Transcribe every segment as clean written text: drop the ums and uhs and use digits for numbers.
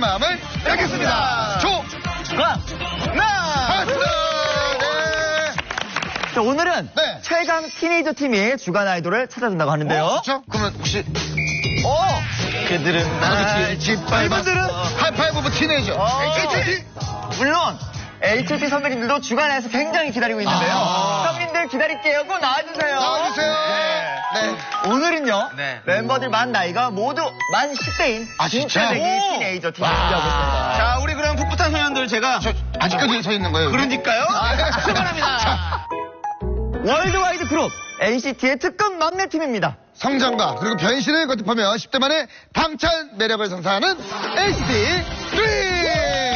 마음을 열겠습니다. 자, 오늘은 네. 최강 티네이저 팀이 주간 아이돌을 찾아준다고 하는데요. 그렇죠? 그러면 혹시 그들은 날 짓밟았어. 이분들은 하이파이브 오브 티네이저 HT. 물론 HT 선배님들도 주간에서 굉장히 기다리고 있는데요. 형님들 기다릴게요. 꼭 나와주세요. 나와주세요. 네. 오늘은요. 멤버들 만 나이가 모두 만 10대인 진짜? 티네이저 팀을 준비하고 있습니다. 자, 우리 그럼 풋풋한 소년들 제가 아직까지 서 있는 거예요? 그러니까요. 출발합니다. 월드와이드 그룹 NCT의 특급 막내팀입니다. 성장과 그리고 변신을 거듭하며 10대 만의 당찬 매력을 선사하는 NCT DREAM.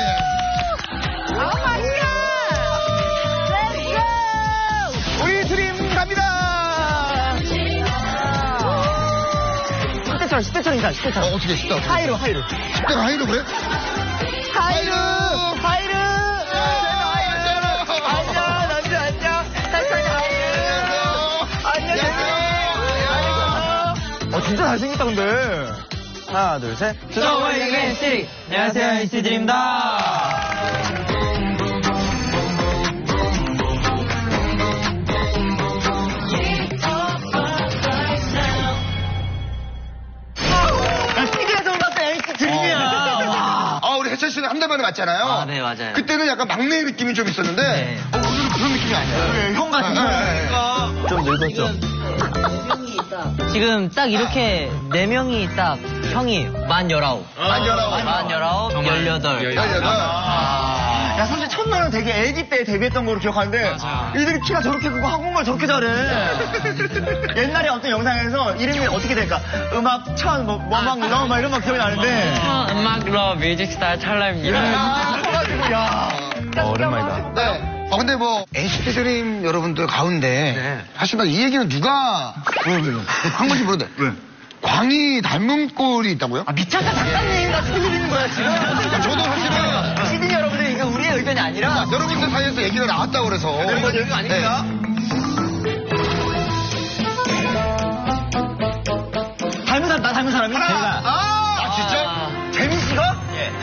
우리 드림 갑니다. 10대처럼 인사, 10대처럼. 어떻게 10대? 하이로. 10대가 하이로 그래? 하이루. 안녕. 살짝 안녕. 진짜 잘생겼다, 근데. 하나, 둘, 셋. 월드와이드 NCT. 안녕하세요, NCT 드림입니다. 우리 해철 씨는 한 달 만에 왔잖아요. 네, 맞아요. 그때는 약간 막내 느낌이 좀 있었는데 오늘은 그런 느낌이 아니에요. 형 같은 거. 좀 늙었죠? 지금 딱 이렇게 4명이 딱 형이에요. 만 19. 만 18. 야, 사실 첫날은 되게 애기 때 데뷔했던 거로 기억하는데 이들이 키가 저렇게 크고 한국말 저렇게 잘해. 옛날에 어떤 영상에서 이름이 어떻게 될까? 음악 천, 뭐막 이런 막 기억이 나는데. 음악 러 뮤직스타 찰나입니다. 커가지고, 야. 오랜만이다. 네. 근데 NCT 드림 여러분들 가운데 사실 이 얘기는 누가 한 건지 모르는데 왜? 광희 닮은 꼴이 있다고요? 미쳤다 작가님 나 소리는 거야 지금. 저도 사실은 시즌 여러분들 이거 우리의 의견이 아니라 여러분들 사이에서 얘기가 나왔다고 그래서 멤버 얘기 아닙니다. 닮은 사람이? 제가. 진짜? 재민 씨가?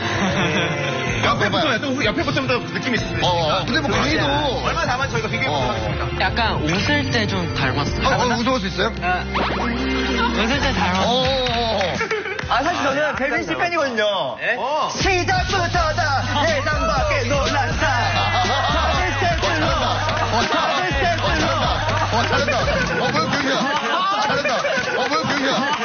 옆에부터부터 느낌이 있습니다. 근데 광희도 얼마나 닮았지 저희가 비교해보겠습니다. 약간 웃을 때 좀 닮았어요. 무서울 수 있어요? 웃을 때 닮았어요. 사실 저는 재민 씨 팬이거든요. 시작부터 다 예상 밖에 놀랐다. 잘한다. 뭐야 기억이야.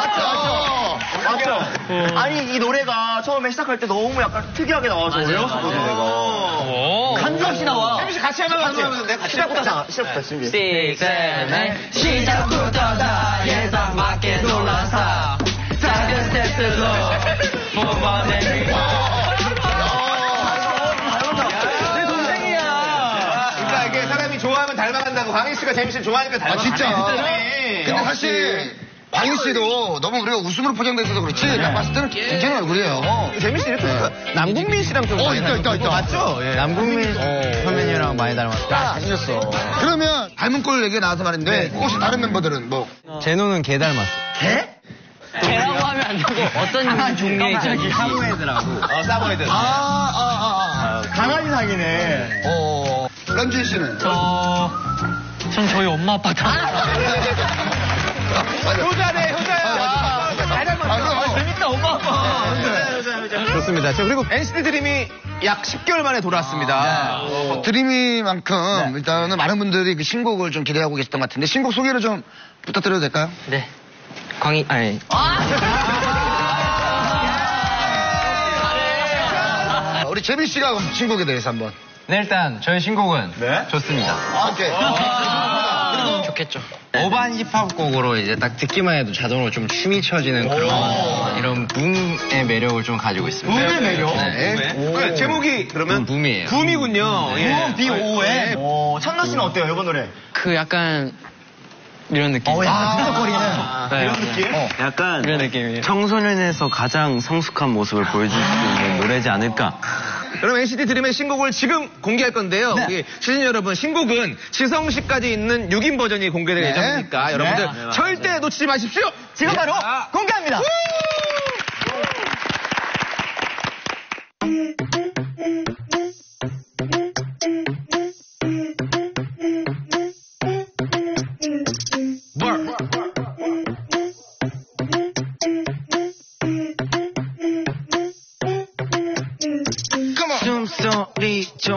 맞죠? 아니 이 노래가 처음에 시작할 때 너무 약간 특이하게 나와서 외웠었거든요 내가. 간주없이 나와. 재민 씨 같이 하면 가능하면 돼. 시작부터 준비. 6, 7, 8 시작부터 다 예상 밖에 놀라서 작은 스텝들로 뽑아내리. 내 동생이야. 그러니까 이게 사람이 좋아하면 닮아간다고. 광희 씨가 재민 씨를 좋아하니까 닮아간다. 진짜. 근데 사실 광희 씨도 너무 우리가 웃음으로 포장돼 있어서 그렇지 딱 봤을 때는 괜찮은 얼굴이에요. 재민 씨 이렇게 남궁민 씨랑 좀 있다. 맞죠? 남궁민 선배님이랑 많이 닮았다. 잘생겼어. 그러면 닮은 꼴 얘기 나와서 말인데 혹시 다른 멤버들은 제노는 개 닮았어. 개? 개라고 하면 안 되고 어떤 종류의 저기 사무애들하고. 사모예들. 강아지 사기네. 런쥔 씨는? 전 저희 엄마 아빠 효자야. 잘 닮았어. 재밌다 엄마 아빠. 좋습니다. 그리고 NCT 드림이 약 10개월 만에 돌아왔습니다. 드림이만큼 일단은 많은 분들이 그 신곡을 좀 기대하고 계셨던 것 같은데 신곡 소개를 좀 부탁드려도 될까요? 네. 광희 아니. 우리 재민 씨가 신곡에 대해서 한번. 네, 일단 저희 신곡은 좋습니다. 오케이. 좋겠죠. 오반 힙합 곡으로 이제 딱 듣기만 해도 자동으로 좀 춤이 춰지는 그런 이런 붐의 매력을 좀 가지고 있습니다. 붐의 매력? 네. 제목이 그러면 붐이에요. 붐이군요. B-O-M. 찬나 씨는 어때요 이번 노래? 그 약간 이런 느낌. 약간 빈적거리는 이런 느낌? 약간 이런 느낌이에요. 청소년에서 가장 성숙한 모습을 보여줄 수 있는 노래지 않을까. 그럼 NCT 드림의 신곡을 지금 공개할 건데요. 우리 시즌 여러분, 신곡은 지성씨까지 있는 6인 버전이 공개될 예정이니까 여러분들 절대 놓치지 마십시오. 지금 바로 공개합니다.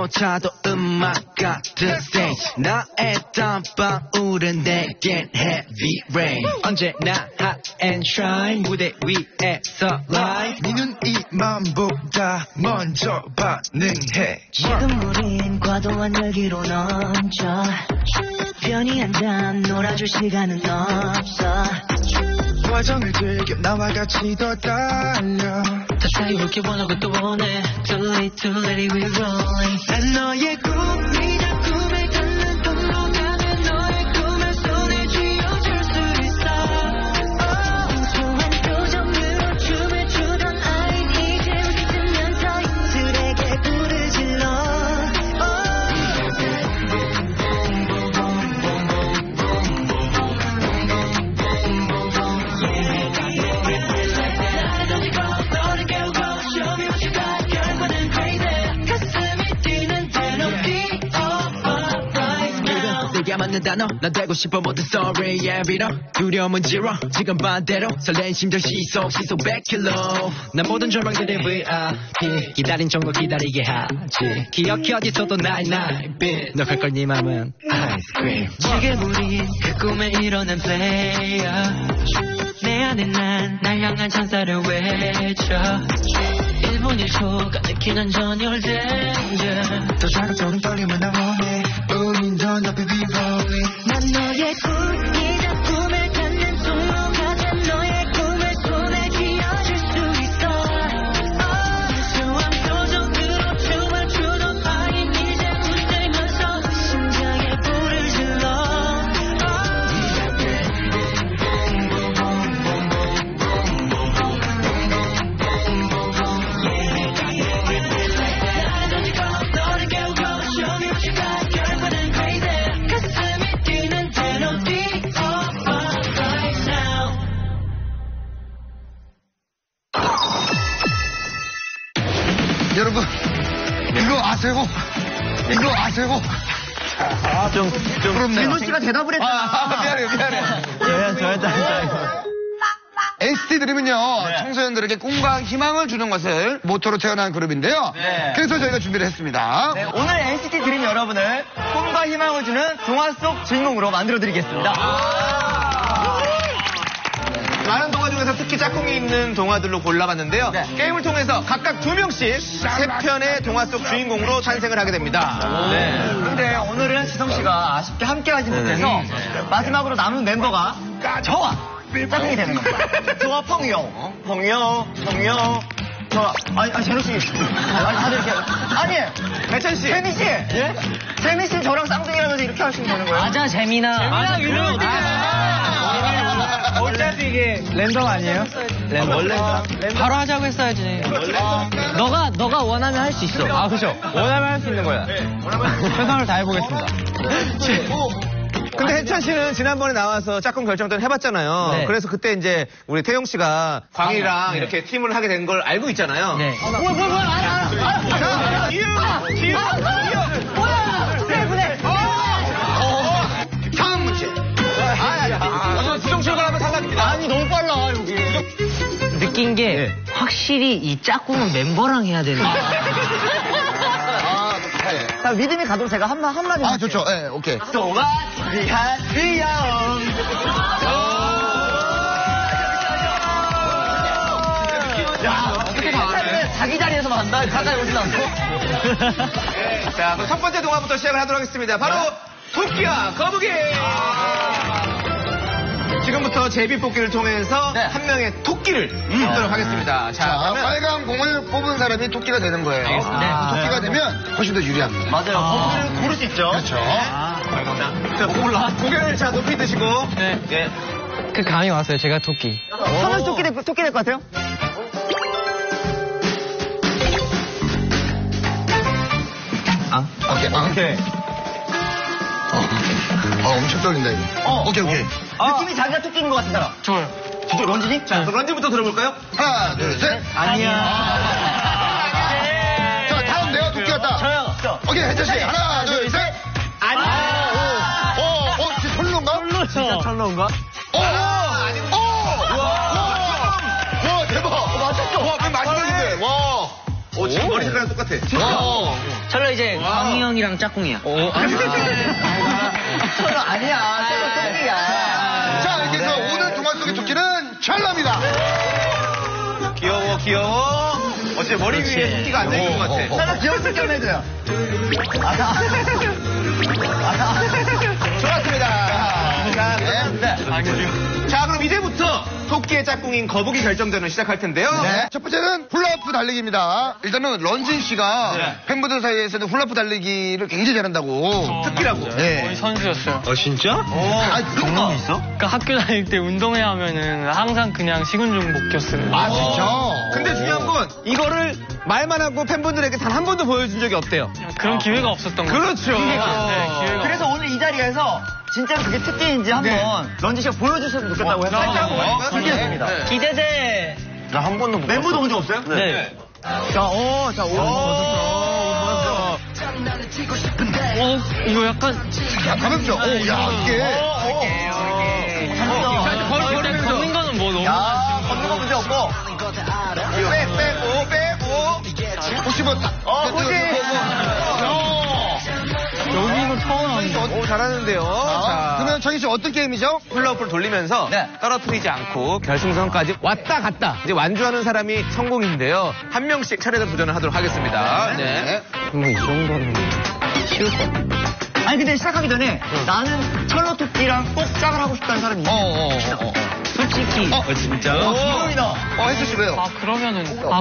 조차도 음악 같은 stage 나의 땀방울은 내겐 heavy rain 언제나 hot and shine 무대 위에서 live 네 눈 이맘보다 먼저 반응해 지금 우린 과도한 열기로 넘쳐 편히 앉아 놀아줄 시간은 없어 과정을 즐겨 나와 같이 더 달려 더 자유롭게 원하고 또 원해 Too late too late we rolling 난 너의 꿈이자 꿈에 닿는 동로 가면 너의 꿈을 손에 쥐어줄 수 있어 소소한 표정으로 춤을 추던 아이 이제 웃으면서 입술에게 불을 질러 내게 맞는 단어 난 되고 싶어 모든 story yeah 빌어 두려움은 zero 지금 반대로 설레인 심장 시속 100km 난 모든 절망들의 VIP 기다린 정도 기다리게 하지 기억해 어디서도 나의 빛 너 갈걸 네 맘은 아이스크림 지금 우린 그 꿈에 일어난 player 내 안에 난 날 향한 찬사를 외쳐 1분 1초가 느끼는 전율 danger 더 자극적인 떨림을 나 원해 우린 더 높이 be rolling 난 너의 꿈이자 꿈을 닿는 통로 가자 너의 꿈을 손에 쥐어줄 수 있어 수한 표정으로 춤을 추던 아이 이제 웃으면서 심장에 불을 질러 너를 깨우고 show me what you got 결과는 crazy 가슴이 뛰는 멜로디 of my right now 여러분, 이거 아세요? 이거 아세요? 좀 부럽네요. 민호 씨가 대답을 했잖아. 미안해. 저였다. NCT 드림은요, 청소년들에게 꿈과 희망을 주는 것을 모토로 태어난 그룹인데요. 네. 그래서 저희가 준비를 했습니다. 네, 오늘 NCT 드림 여러분을 꿈과 희망을 주는 동화 속 주인공으로 만들어드리겠습니다. 많은 동화 중에서 특히 짝꿍이 있는 동화들로 골라봤는데요. 네. 게임을 통해서 각각 2명씩 3편의 동화 속 주인공으로 탄생을 하게 됩니다. 근데 오늘은 지성 씨가 아쉽게 함께하지 못해서 마지막으로 남은 멤버가 저와 짝꿍이 되는 겁니다. 저와 펑요, 저 재노 씨, 다들 이렇게 아니 배찬 씨, 재미 씨, 예? 재미 씨 저랑 쌍둥이라면서 이렇게 하시면 되는 거예요? 맞아, 재민아. 어차피 이게 랜덤 아니에요? 원래 바로 하자고 했어야지. 너가 원하면 할 수 있어. 아 그렇죠. 원하면 할 수 있는 거야. 최선을 다해보겠습니다. 근데 혜찬 씨는 지난번에 나와서 짝꿍 결정전 해봤잖아요. 네. 그래서 그때 이제 우리 태용 씨가 광희랑 이렇게 팀을 하게 된 걸 알고 있잖아요. 네. 다음 문제. 수정 출발하면 탈락입니다. 아니 너무 빨라 여기. 느낀 게 확실히 이 짝꿍은 멤버랑 해야 되는 거야. 자, 믿음이 가도록 제가 한마디 아, 좋죠. 예, 오케이. 또가 위한 귀여움. 야, 어떻게 자기 자리에서만 한다. 가까이 오진 않고. 자, 그럼 첫 번째 동화부터 시작을 하도록 하겠습니다. 바로 토끼와 거북이! 지금부터 제비뽑기를 통해서 한 명의 토끼를 뽑도록 하겠습니다. 자, 자, 그러면 빨간 공을 뽑은 사람이 토끼가 되는 거예요. 토끼가 되면 훨씬 더 유리합니다. 맞아요. 거북이를 고를 수 있죠. 그렇죠. 자, 고개를 자 높이 드시고 예. 그 감이 왔어요. 제가 토끼. 선우 토끼 될 것 같아요? 오케이. 오케이. 엄청 떨린다, 이거. 오케이. 느낌이 자기가 토끼인 것 같은 사람. 좋아요. 진짜 런쥔이? 자, 그럼 런쥔부터 들어볼까요? 하나, 둘, 셋. 아니야. 자, 다음 내가 토끼 같다. 저요. 오케이, 혜철 씨. 하나, 둘, 셋. 아니야. 진짜 철로인가? 진짜 철로인가? 와, 대박. 맞췄죠? 와, 그 맛있는데. 와. 지금 머리 색깔랑 똑같아. 철로 이제 광희 형이랑 짝꿍이야. 철로 아니야. 철로 똥이야. 자, 이렇게 해서 오늘 동화 속의 토끼는 철로입니다. 귀여워. 어째 머리 위에 토끼가 안 생긴 것 같아. 철로 귀여운 척 좀 해줘요. 좋았습니다. 자, 그럼 이제부터 토끼의 짝꿍인 거북이 결정전을 시작할 텐데요. 네. 첫 번째는 훌라후프 달리기입니다. 일단은 런쥔 씨가 팬분들 사이에서는 훌라후프 달리기를 굉장히 잘한다고. 특기라고. 네. 거의 선수였어요. 진짜? 아, 경험이 있어? 그러니까 학교 다닐 때 운동회 하면은 항상 그냥 식은죽 먹겼어요. 아, 진짜? 근데 중요한 건 이거를 말만 하고 팬분들에게 단 한 번도 보여준 적이 없대요. 그런 기회가 없었던 거예요. 그렇죠. 네, 기회가. 그래서 오늘 이 자리에서 진짜로 그게 특기인지 한번 런쥔 씨가 보여주셨으면 좋겠다고 해서 살짝 준비했습니다. 기대돼. 나 한 번도 못 멤버도 본 적 없어요? 네. 자, 이거 약간 야, 가볍죠? 오, 야, 이게. 걷는 거는 뭐 너무 야, 걷는 거 문제 없고. 빼고. 혹시 뭐, 호지. 여기 이거 처음 하는데. 오, 잘하는데요. 자, 그러면 정희 씨 어떤 게임이죠? 훌라후프를 돌리면서 네. 떨어뜨리지 않고 결승선까지 왔다 갔다 이제 완주하는 사람이 성공인데요. 한 명씩 차례대로 도전을 하도록 하겠습니다. 네. 이 정도는 쉬울 것 같아. 아니, 근데 시작하기 전에 나는 철로 토끼랑 꼭 짝을 하고 싶다는 사람이 있어. 솔직히. 진짜? 기동이다. 혜수 씨 왜요? 그러면은. 그런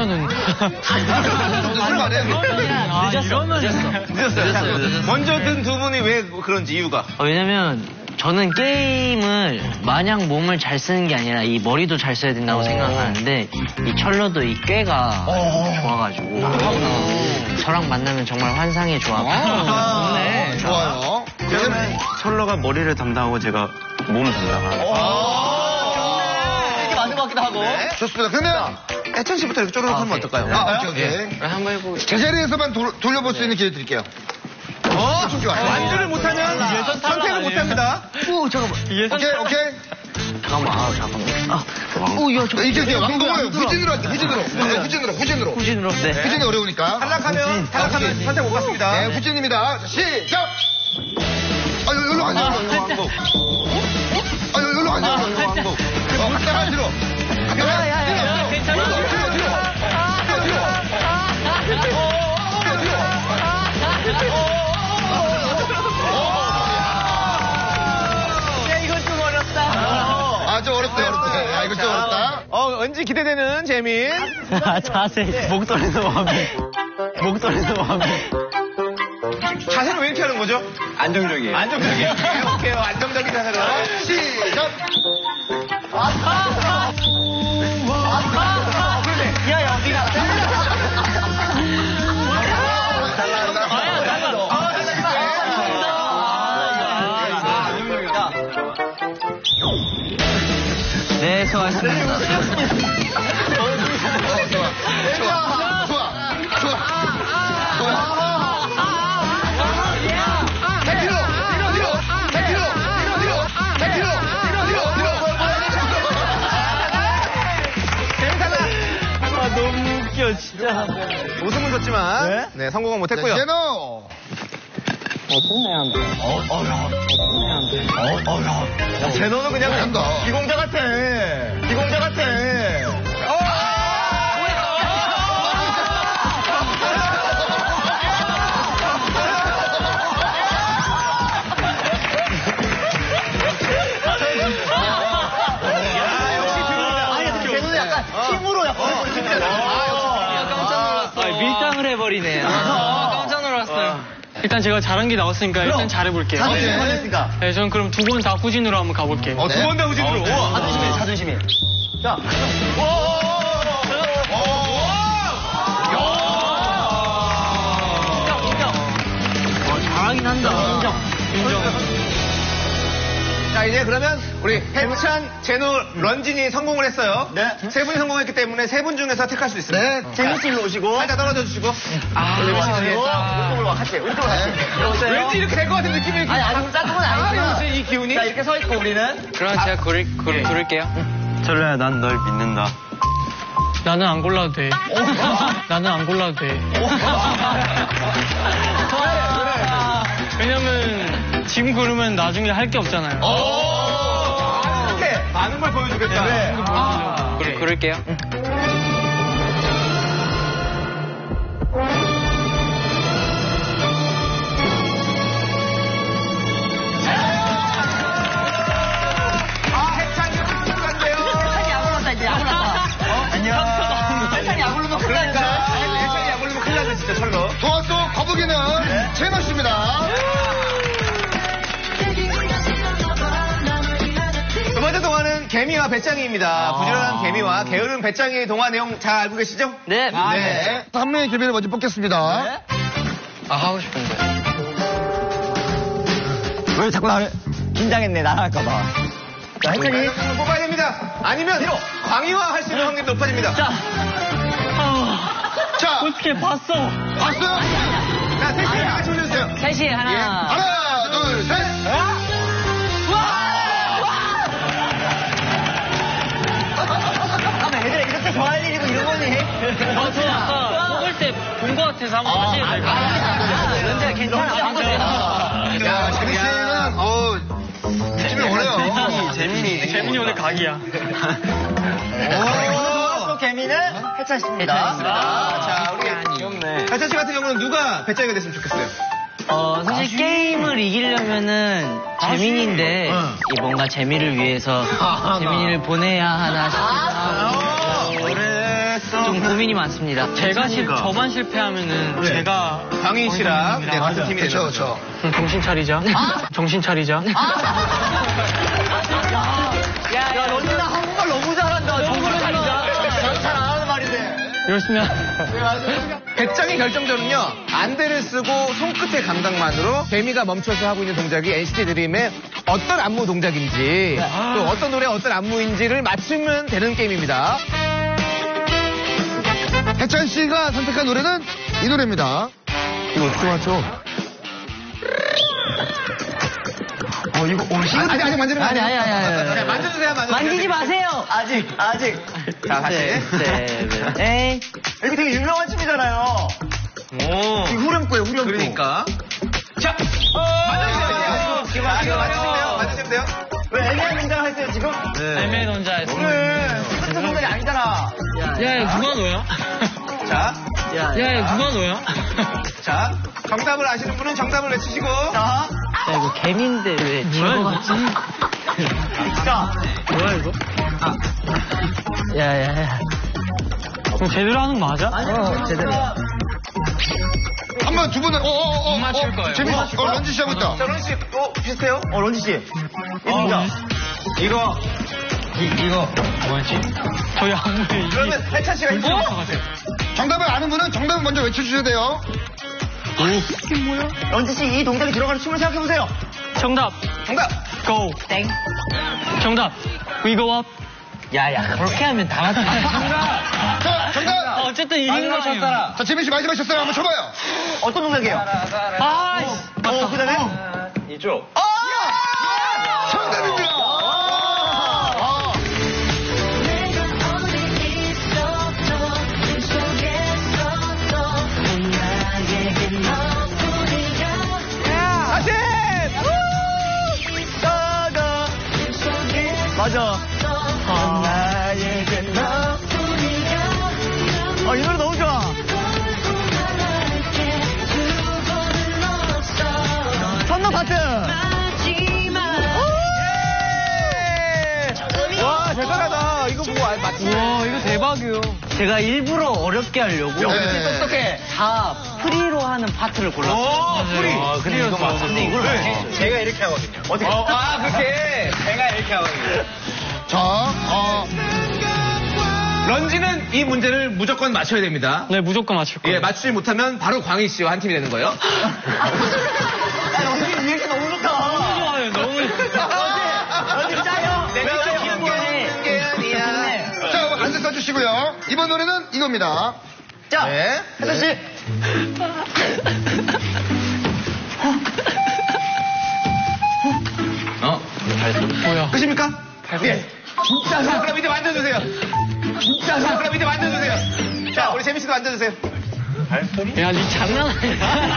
거 아니에요? 늦었어요. 먼저 든 두 분이 왜 그런지 이유가. 왜냐면 저는 게임을 마냥 몸을 잘 쓰는 게 아니라 이 머리도 잘 써야 된다고 생각하는데 이 철로도 이 꾀가 좋아가지고 저랑 만나면 정말 환상의 조합. 네. 좋아요. 그러면 철러가 머리를 담당하고 제가 몸을 담당하고. 이게 맞는 것 같기도 하고. 좋습니다. 그러면, 해천 씨부터 이렇게 쪼르륵 하면 어떨까요? 오케이. 한번 해보고. 제자리에서만 돌려볼 수 있는 기회 드릴게요. 좀 좋아요. 완주를 못하면 선택을 못합니다. 오케이. 잠깐만. 이렇게 왕복으로 후진으로 할게요. 후진으로. 네. 후진이 어려우니까. 탈락하면 선택 못 받습니다. 네, 후진입니다. 자, 시작! 여기로 가세요. 여기로 가세요. 갔다가 뒤로. 이건 좀 어렵다. 좀 어렵다. 이거 좀 어렵다. 왠지 기대되는 재민. 자세. 목소리도 마음에. 자세는 왜 이렇게 하는 거죠? 안정적이에요. 안정적이에요. 오케이, 안정적인 자세로. 시작! 야, 여기가. 네, 수고하셨습니다. 좋아. 너무 웃겨, 진짜. 웃음은 줬지만, 네, 성공은 못했고요. 제노! 제노는 그냥 잘한다. 기공자 같아. 제노는 약간 힘으로 약간 밀당을 해버리네. 깜짝 놀랐어요. 일단 제가 잘한 게 나왔으니까 일단 잘해볼게요. 잘했으니까. 네, 저는 그럼 두 번 다 후진으로 한번 가볼게요. 두 번 다 후진으로. 우와. 자존심이. 자. 잘하긴 한다. 인정. 자, 이제 그러면 우리 해찬, 제노, 런쥔이 성공을 했어요. 네. 세 분이 성공했기 때문에 세 분 중에서 택할 수 있습니다. 네. 재민 씨 일로 오시고. 살짝 떨어져 주시고. 이쪽으로 와, 같이. 우리 쪽으로 같이. 왠지 이렇게 될 것 같은 느낌이. 아니, 아직 짝꿍은 아니지만. 이 기운이. 자, 이렇게 서 있고 우리는. 그럼 제가 고를게요. 철러야, 난 널 믿는다. 나는 안 골라도 돼. 나는 안 골라도 돼. 왜냐면 지금 고르면 나중에 할 게 없잖아요. 이렇게 많은 걸 보여주겠다. 네. 고를게요. 좋았어. 거북이는 제노 씨입니다. 두 번째 동화는 개미와 배짱이입니다. 부지런한 개미와 게으른 배짱이의 동화 내용 잘 알고 계시죠? 네. 네. 한 명의 개미를 먼저 뽑겠습니다. 아, 하고 싶은데. 왜 자꾸 나를 긴장했네, 나갈까봐. 자, 혜찬이. 뽑아야 됩니다. 아니면 광희와 할 수 있는 확률이 높아집니다. 자, 어떻게 봤어? 봤어요? 자, 셋이 같이 올려주세요. 셋이 하나. 하나, 둘, 셋. 잠깐만, 얘들아, 이렇게 좋아할 일이고 이런 거니? 저 아까 뽑을 때 본 것 같아서 한번 다시 해야 될까? 연재 괜찮아. 야, 재민 씨는, 느낌이 오네요. 재민이 오늘 각이야. 또 개미는 혜찬 씨입니다. 자, 우리 배짱 씨 같은 경우는 누가 배짱이가 됐으면 좋겠어요? 사실 게임을 이기려면은 재민이인데 이 뭔가 재미를 위해서 재민이를 보내야 하나 싶어서 좀 고민이 많습니다. 저만 실패하면은 제가 광희 씨랑 네, 같은 팀이 되죠. 그렇죠. 정신 차리자. 정신 차리자. 야, 너희나 한국말 너무 잘한다. 정말 잘한다. 잘안 하는 말인데. 열심히 배짱이 결정전은요, 안대를 쓰고 손끝의 감각만으로 개미가 멈춰서 하고 있는 동작이 NCT 드림의 어떤 안무 동작인지 또 어떤 노래 어떤 안무인지를 맞추면 되는 게임입니다. 혜찬 씨가 선택한 노래는 이 노래입니다. 이거 어떻게 맞춰? 아직 만지는 거 아니에요? 아니. 자, 만져주세요, 만지지 마세요. 아직. 자, 다시. 에이. 이거 되게 유명한 춤이잖아요. 오. 이 후렴구예요, 후렴구. 그러니까. 자, 맞으시면 돼요. 왜 애매한 동작을 했어요, 지금? 애매한 혼자했어. 그래. 똑같은 동작이 아니잖아. 야, 누가 너야? 자, 야, 누가 너야? 자, 정답을 아시는 분은 정답을 외치시고. 자, 야, 이거 개미인데 왜 친구 같지? 자. 뭐야, 이거? 야. 그럼 제대로 하는 거 맞아? 제대로. 한번 두 분은, 맞출 거예요. 재민 씨, 런지 씨 하고 있다. 자, 런지 씨, 비슷해요? 런지 씨. 이 동작. 이거 뭐였지? 저희 아무리 그러면 혜찬 씨가 힘들어. 정답을 아는 분은 정답을 먼저 외쳐주셔야 돼요. 런지 씨, 이 동작이 들어가는 춤을 생각해보세요. 정답. Go. 땡. 정답. We go up. 야, 그렇게 하면 다 같이. 자, 정답. 어쨌든 이긴 거 쳤잖아. 자, 재민 씨 마지막 쳤어요. 한번 쳐봐요. 어떤 동작이에요? 그 다음에? 이쪽. 정답입니다. 다시! 맞아. 나에게 이 노래 너무 좋아. 선너 파트. 와, 대단하다. 이거 보고 맞지? 와, 이거 대박이에요. 제가 일부러 어렵게 하려고 네. 다 프리로 하는 파트를 골랐어요. 프리. 근데 이거 맞아. 근데 이걸 네. 제가 이렇게 하거든요. 어떻게? 그렇게. 제가 이렇게 하거든요. 자, 런지는 이 문제를 무조건 맞춰야 됩니다. 네, 무조건 맞출 거예요. 예, 맞추지 못하면 바로 광희 씨와 한 팀이 되는 거예요. 런지 이 얘기 너무 좋다. 좋아요, 너무 런지 짜요. 내가 귀여운 게 아니야. 자, 안대 써주시고요. 이번 노래는 이겁니다. 자, 네. 혜선 씨. 뭐야? 끝입니까? 예. 자, 그럼 이제 만져주세요. 자, 그럼 이제 만져주세요. 자, 우리 재민 씨도 만져주세요. 야, 니 장난 아니야.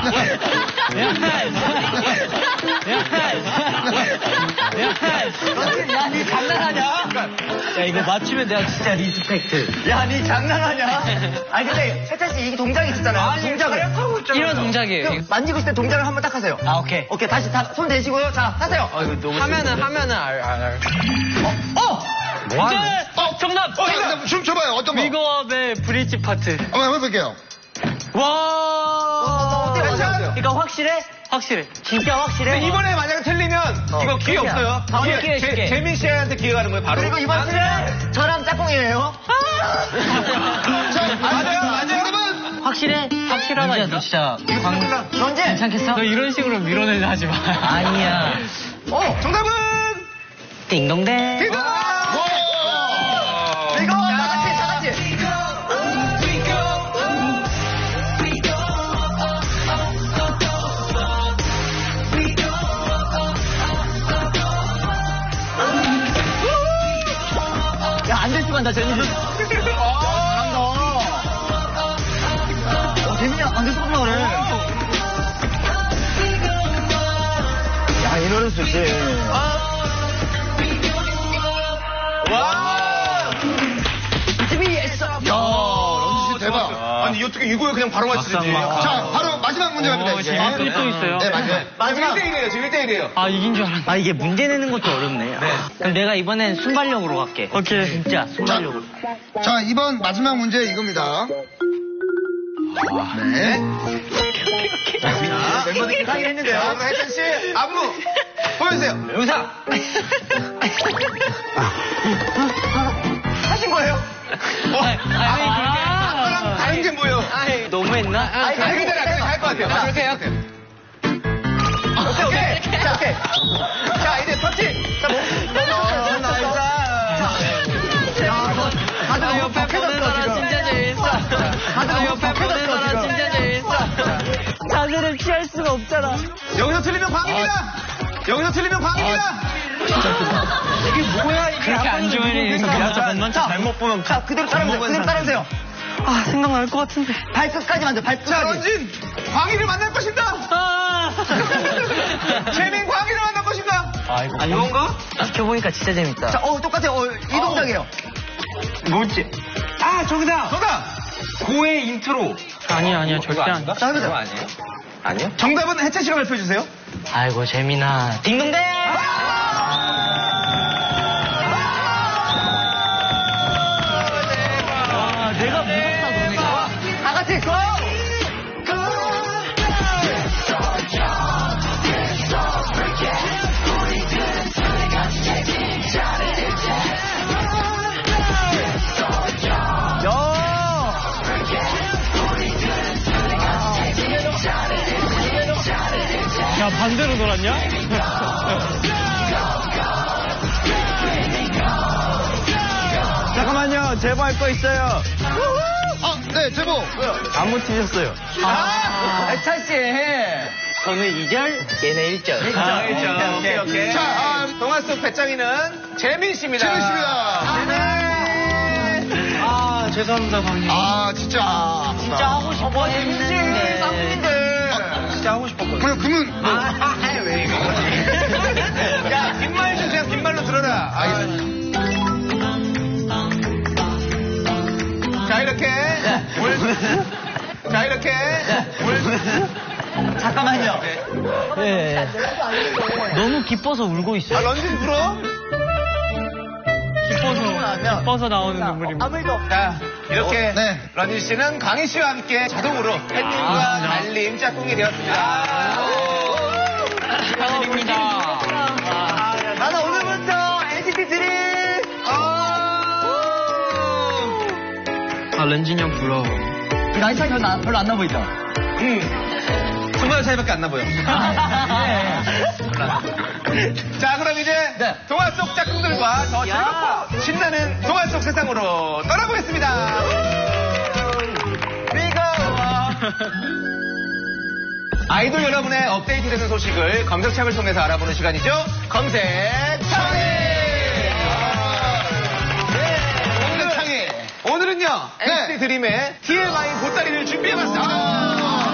야, 니 장난하냐? 야, 이거 맞추면 내가 진짜 리스펙트. 야, 니 장난하냐? 아니, 근데 세찬 씨 이게 동작이 있었잖아요. 동작을. 이런 동작이에요. 그럼 만지고 있을 때 동작을 한번 딱 하세요. 아, 오케이. 오케이, 다시 손 대시고요. 자, 하세요. 하면은 알. 정답! 자, 춤춰봐요. 어떤 거? 위거업의 브릿지 파트. 한번 해볼게요. 와! 어때? 맞아요. 이거 확실해? 확실해. 진짜 확실해? 이번에 만약에 틀리면 이거 기회 없어요. 다음 기회 줄게. 재민 씨한테 기회 가는 거예요, 바로. 그리고 이번 주는 저랑 짝꿍이에요. 자, 맞아요. 정답은 확실해? 확실하다. 너 진짜 런지. 괜찮겠어? 너 이런 식으로 밀어내려 하지 마. 아니야. 정답은 띵동댕. 이거 다 같이. 야, 안 될 수가 있다, 재민이. 잘한다. 재민이 안 될 수가 없나 그래. 야, 이 노래 좋지. 런지 씨 대박. 아니, 어떻게 이거에 그냥 바로 맞추지. 자, 바로 마지막 문제 갑니다. 이제. 또 있어요. 네, 맞아요. 지금 1대1이에요, 지금 1대1이에요. 아, 이긴 줄 알았네. 아, 이게 문제 내는 것도 어렵네. 그럼 내가 이번엔 순발력으로 갈게. 오케이. 진짜 순발력으로. 자, 이번 마지막 문제 이겁니다. 네. 멤버들끼리 상의를 했는데요. 자, 그럼 혜찬 씨, 안무 보여주세요. 의사. 하신 거예요? 아까랑 다른 게 뭐예요? 너무했나? 아니, 그냥 할것 같아요. 그렇게 해요. 오케이. 자, 오케이. 자, 이제 터치. 자, 다들 옆에 보는 사람 진짜 재밌어. 다들 옆에 보는 사람 진짜 재밌어. 자세를 취할 수가 없잖아. 여기서 틀리면 광입니다. 여기서 틀리면 광입니다. 이게 뭐야, 이게. 그렇게 안 좋은 일이 잠깐만. 잘못 보면. 자, 그대로 따라오세요. 그대로 따라오세요. 아, 생각날 것 같은데. 발끝까지 만져, 자, 발끝까지. 런진, 광희를 만날 것인가? 재민 광희를 만날 것인가? 아, 이건가? 지켜보니까 진짜 재밌다. 자, 똑같아요. 이 동작이에요. 뭐지? 아, 정답! 고의 인트로. 아니야, 절대 안 돼. 자, 해보세요. 아니에요? 아니요? 정답은 혜찬 씨가 발표해주세요. 아이고, 재민아. 딩동댕! 내가 무섭다, 너네가. 다 같이 고! 야, 반대로 돌았냐? 잠깐만요. 제보 할 거 있어요. 네, 제보. 안무 튀셨어요. 혜찬 씨. 저는 2절, 얘네 1절. 오케이. 자, 동화 속 배짱이는 재민 씨입니다. 재민 씨입니다. 네. 아, 죄송합니다, 광희. 아, 진짜. 진짜 하고 싶어 했는데. 진짜 하고 싶었거든. 그러면 왜 이거? 야, 빈말 주세요. 빈말로 들어라. 자, 이렇게. 자, 이렇게. 잠깐만요. 네. 너무 기뻐서 울고 있어. 런쥔 불어? 기뻐서 나오는 눈물이. 자, 이렇게 네. 런쥔 씨는 강희 씨와 함께 자동으로 햇님과 달림 짝꿍이 되었습니다. 축하드립니다. 나는 오늘부터 NCT 드림. 아, 런쥔이 형 부러워. 나이 차이 별로 안 나 보이죠? 20살 차이밖에 안 나 보여. 자, 그럼 이제 동화 속 짝꿍들과 더 즐겁고 신나는 동화 속 세상으로 떠나보겠습니다. 아이돌 여러분의 업데이트되는 소식을 검색창을 통해서 알아보는 시간이죠. 검색창이. 오늘은 오늘은요, NCT 드림의 TMI 보따리를 준비해봤습니다.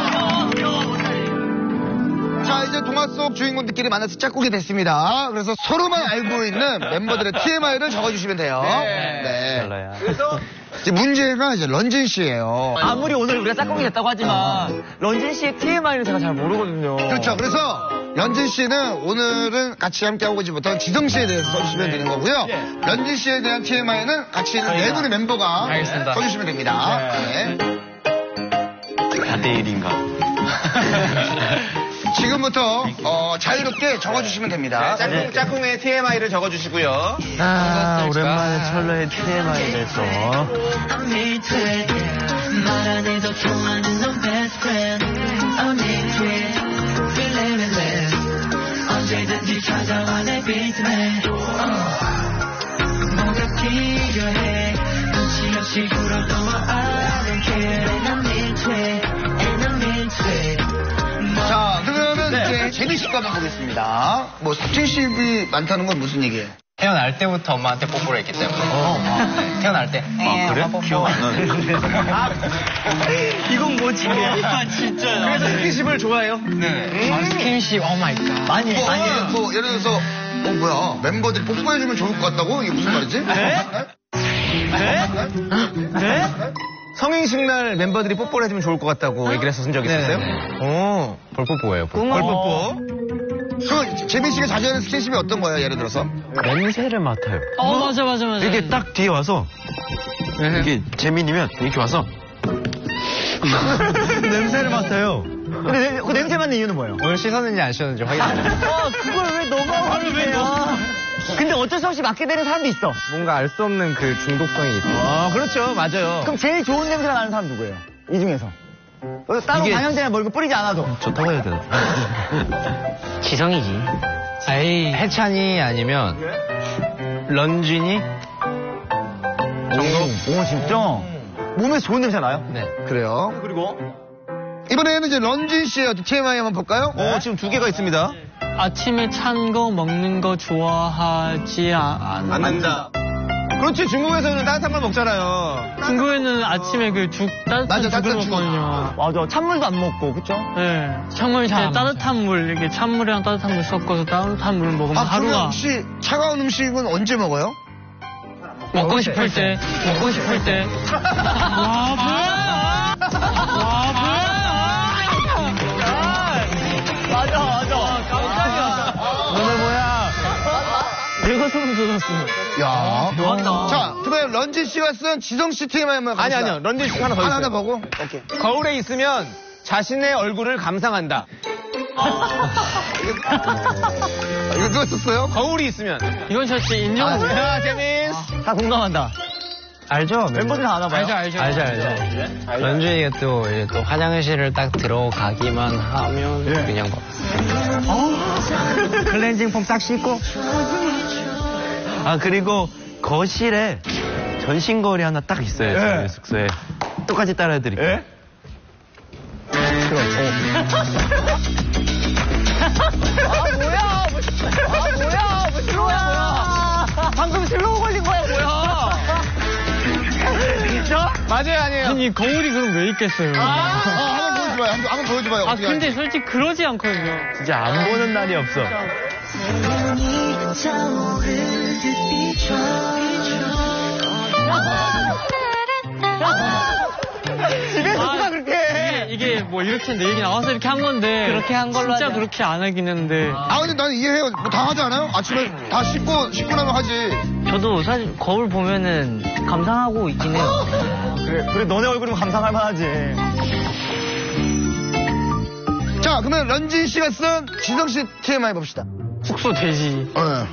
자, 이제 동화 속 주인공들끼리 만나서 짝꿍이 됐습니다. 그래서 서로만 알고 있는 멤버들의 TMI를 적어주시면 돼요. 네. 그래서 이제 문제가 이제 런쥔 씨예요. 아무리 오늘 우리가 짝꿍이 됐다고 하지만 런쥔 씨의 TMI는 제가 잘 모르거든요. 그렇죠. 그래서 런쥔 씨는 오늘은 같이 함께하고 오지 못한 지성 씨에 대해서 써주시면 되는 거고요. 런쥔 씨에 대한 TMI는 같이 있는 네 분의 멤버가 알겠습니다. 써주시면 됩니다. 네. 4대1인가? 지금부터 자유롭게 적어주시면 됩니다. 짝꿍의 TMI를 적어주시고요. 오랜만에 철러의 TMI에서 말 안 해도 통하는 넌 best friend Only way Feel limitless 언제든지 찾아와 내 beatman 뭐가 필요해 눈치 없이 굴어도 I don't care And I'm into it And I'm into it 자, 그러면 이제 재미 씨 거 한번 보겠습니다. 뭐 스킨십이 많다는 건 무슨 얘기예요? 태어날 때부터 엄마한테 뽀뽀를 했기 때문에. 네, 태어날 때. 아, 그래? 기억 안 나네. 이건 뭐지? 진짜요? 그래서 스킨십을 좋아해요? 네. 스킨십, 오 마이 갓. 많이 뭐 예를 들어서 뭐야 멤버들이 뽀뽀해주면 좋을 것 같다고? 이게 무슨 말이지? 네? 성인식 날 멤버들이 뽀뽀를 해주면 좋을 것 같다고 얘기를 했었던 적이 있었어요? 오, 볼뽀뽀예요. 볼뽀뽀. 그 재민 씨가 자주 하는 스킨십이 어떤 거예요? 예를 들어서? 냄새를 맡아요. 맞아. 이게 딱 뒤에 와서 이게 재민이면 이렇게 와서 냄새를 맡아요. 근데 그 냄새 맡는 이유는 뭐예요? 오늘 씻었는지 안 씻었는지 확인해요. 그걸 왜 너가 확인해요? 근데 어쩔 수 없이 맡게 되는 사람도 있어. 뭔가 알 수 없는 그 중독성이 있어요. 그렇죠. 맞아요. 그럼 제일 좋은 냄새가 나는 사람 누구예요? 이 중에서. 따로 이게- 방향제나 뭐 이런 거 뿌리지 않아도. 좋다고 해야 되나? 지성이지. 에이. 해찬이 아니면 런쥔이 오, 진짜? 몸에 좋은 냄새 나요? 네. 그래요. 그리고? 이번에는 이제 런쥔 씨의 TMI 한번 볼까요? 지금 2개가 있습니다. 아침에 찬 거 먹는 거 좋아하지 않는다. 그렇지, 중국에서는 따뜻한 걸 먹잖아요. 중국에는 아침에 그 따뜻한 맞아, 죽을 따뜻한 죽. 먹거든요. 맞아. 찬물도 안 먹고, 그쵸? 네. 찬물 이렇게 따뜻한 물, 이렇게 찬물이랑 따뜻한 물 섞어서 따뜻한 물 먹으면 그러면 하루가 혹시 차가운 음식은 언제 먹어요? 먹고 싶을 때. 와, 뭐야? 맞아. 깜짝이야. 너네 뭐야? 내가 소름 돋았어. 야, 좋았다. 자, 그러면 런쥔 씨가 쓴 지성 씨 TMI 한번 아니, 갑시다. 아니요. 런쥔 씨 하나 더 있어요. 하나 보고. 오케이. 거울에 있으면 자신의 얼굴을 감상한다. 이거 누가 썼어요? 거울이 있으면. 이건 진짜 인정. 자, 재민. 다 공감한다. 알죠? 멤버들이 다 아나 봐요. 알죠. 런쥔이가 또 이제 또 화장실을 딱 들어가기만 하면 그냥 막. 클렌징 폼 딱 씻고. 그리고 거실에 전신거울이 하나 딱 있어요. 저희 숙소에. 똑같이 따라해드릴게요. 뭐야? 뭐 슬로우야? 방금 슬로우 걸린 거야, 뭐야? 진짜? 맞아요, 아니에요? 아니, 거울이 그럼 왜 있겠어요? 한번 보여줘봐요. 한번 보여줘봐요. 어떻게 근데 하는지. 솔직히 그러지 않거든요. 진짜 안 보는 날이 없어. 집에서 누가 그렇게 해? 이게 뭐 이렇게 내 얘기 나와서 이렇게 한 건데. 그렇게 한 걸로 진짜 하자. 그렇게 안 하긴 했는데. 근데 나는 이해해요. 뭐 다 하지 않아요? 아침에 다 씻고 나면 하지. 저도 사실 거울 보면은 감상하고 있긴 해요. 그래, 너네 얼굴이면 감상할 만하지. 자, 그러면 런쥔 씨가 쓴 지성 씨 TMI 봅시다. 숙소 돼지.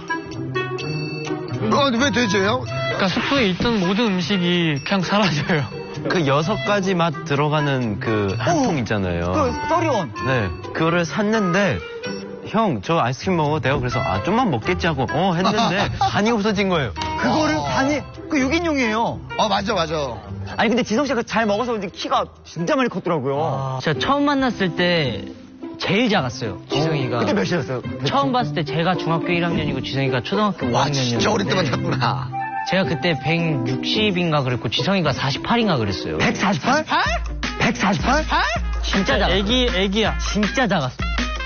왜 돼지예요? 그러니까 숙소에 있던 모든 음식이 그냥 사라져요. 그 6가지 맛 들어가는 그 한 통 있잖아요. 그, 써리원. 네. 그거를 샀는데, 형, 저 아이스크림 먹어도 돼요? 그래서, 좀만 먹겠지 하고, 했는데, 간이 없어진 거예요. 그거를 아니, 그 6인용이에요. 맞아. 아니, 근데 지성 씨가 잘 먹어서 그런지 키가 진짜 많이 컸더라고요. 제가 처음 만났을 때 제일 작았어요. 지성이가. 그때 몇이었어요? 처음 봤을 때 제가 중학교 1학년이고 지성이가 초등학교 5학년이었는데. 진짜 어릴 때 만났구나. 제가 그때 160인가 그랬고 지성이가 48인가 그랬어요. 148? 148? 진짜 작아. 애기야. 진짜 작았어.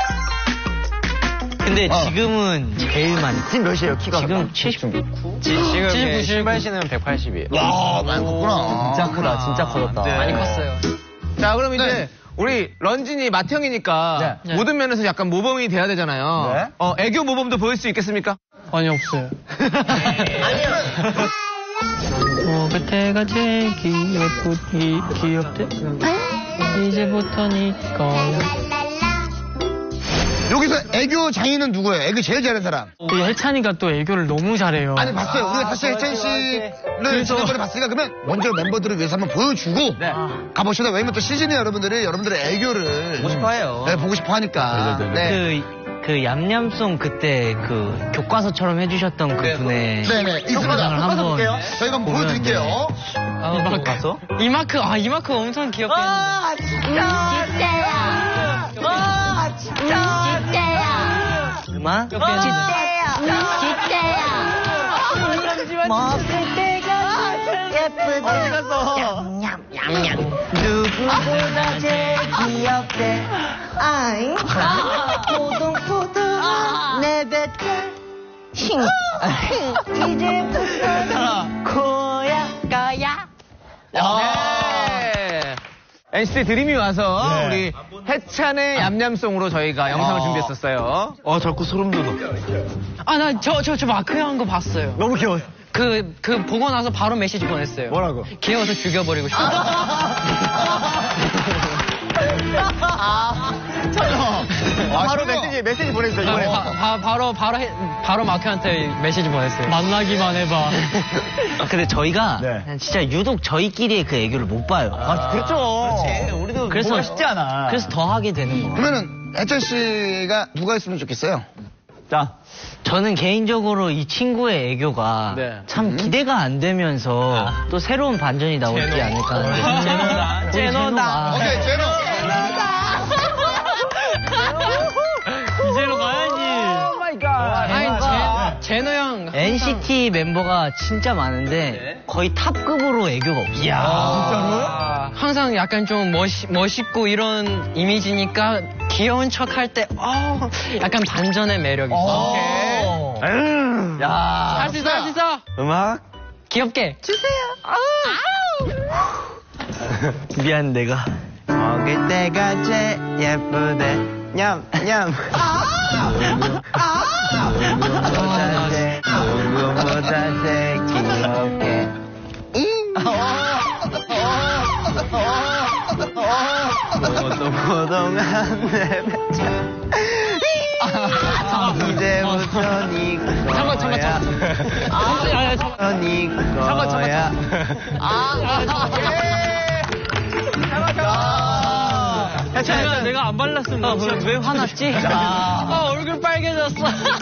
근데 지금은 제일 많이. 지금 몇이에요, 키가? 지금 79. 지금 신발 신으면 180이에요. 와, 많이 컸구나. 진짜 크다, 진짜 커졌다. 많이 컸어요. 자, 그럼 이제 네. 우리 런쥔이 맏형이니까 네. 모든 면에서 약간 모범이 돼야 되잖아요. 네. 애교 모범도 보일 수 있겠습니까? 아니, 없어요. 그때가 제일 귀엽대. 이제부터 네 거야. 여기서 애교 장인은 누구예요? 애교 제일 잘하는 사람. 이 해찬이가 또 애교를 너무 잘해요. 아니, 봤어요. 우리가 다시 혜찬 씨를 지난번에 봤으니까 그러면 먼저 멤버들을 위해서 한번 보여주고 가봅시다. 왜냐면 또 시즌이 여러분들이 여러분들의 애교를 보고 싶어 해요. 네, 보고 싶어 하니까. 네. 그 얌얌송 그때 그 교과서처럼 해주셨던 그 분의 네네. 있습니다. 한번 저희가 한번 보여드릴게요. 이마크 엄청 귀엽게 그만? 먹을 때가 예쁘다. 누구보다 제일 귀엽대. 아잉. 포동포동 내뱉어. 이제부터 고야 거야. 네. NCT 드림이 와서 우리 해찬의 얌얌송으로 저희가 영상을 준비했었어요. 자꾸 소름 돋아. 저 마크 형 거 봤어요. 너무 귀여워. 그 보고 나서 바로 메시지 보냈어요. 뭐라고? 귀여워서 죽여버리고 싶다. 바로 메시지 보냈어요, 이번에. 바로 마크한테 메시지 보냈어요. 만나기만 해봐. 근데 저희가 네. 진짜 유독 저희끼리의 그 애교를 못 봐요. 그렇죠. 우리도 그래서- 보기가 쉽지 않아. 그래서 더 하게 되는 거예요. 그러면은 혜찬 씨가 누가 했으면 좋겠어요? 자, 저는 개인적으로 이 친구의 애교가 참 기대가 안 되면서 또 새로운 반전이 나오지 않을까 하는데. 제노다. 오케이, 제노. 이제로 가야지. 아니, 제노 형. NCT 멤버가 진짜 많은데 거의 탑급으로 애교가 없어요. 진짜로? 항상 약간 좀 멋있고 이런 이미지니까 귀여운 척 할 때, 약간 반전의 매력이 있어. 야. 할 수 있어. 음악. 귀엽게. 미안, 내가. 먹을 때가 제일 예쁘대. 냠냠. 누구보다 제일 귀엽게. 포동포동한 내 배짱. 이제부터 네 거야. 잠깐. 네 거야. 내가 안 발랐으면 왜 화났지? 얼굴 빨개졌어.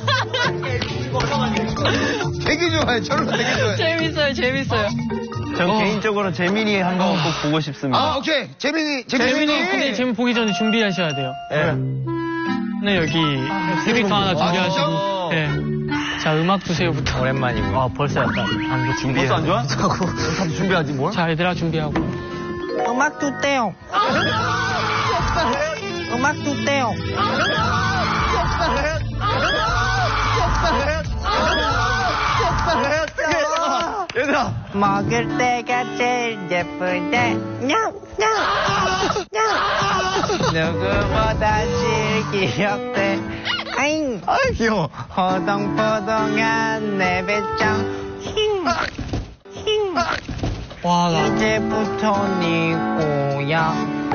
되게 좋아요. 저런 거 되게 좋아요. 재밌어요. 전 개인적으로 재민이 한 번 꼭 보고 싶습니다. 오케이. 재민이. 근데 재민 보기 전에 준비하셔야 돼요. 네, 여기 스피커 하나 준비하시고. 네. 자, 음악 주세요부터. 오랜만이고. 벌써 약간 안도 준비해. 벌써 안 좋아? 다들 준비하지 뭘? 자, 얘들아 준비하고. 음악 주세요. 음악 주세요. 얘들아. 먹을 때가 제일 예쁜데 냠냠 누구보다 제일 귀엽대. 아잉. 귀여워. 포동포동한 내 배짱 힝. 와, 나. 이제부터 네 거야.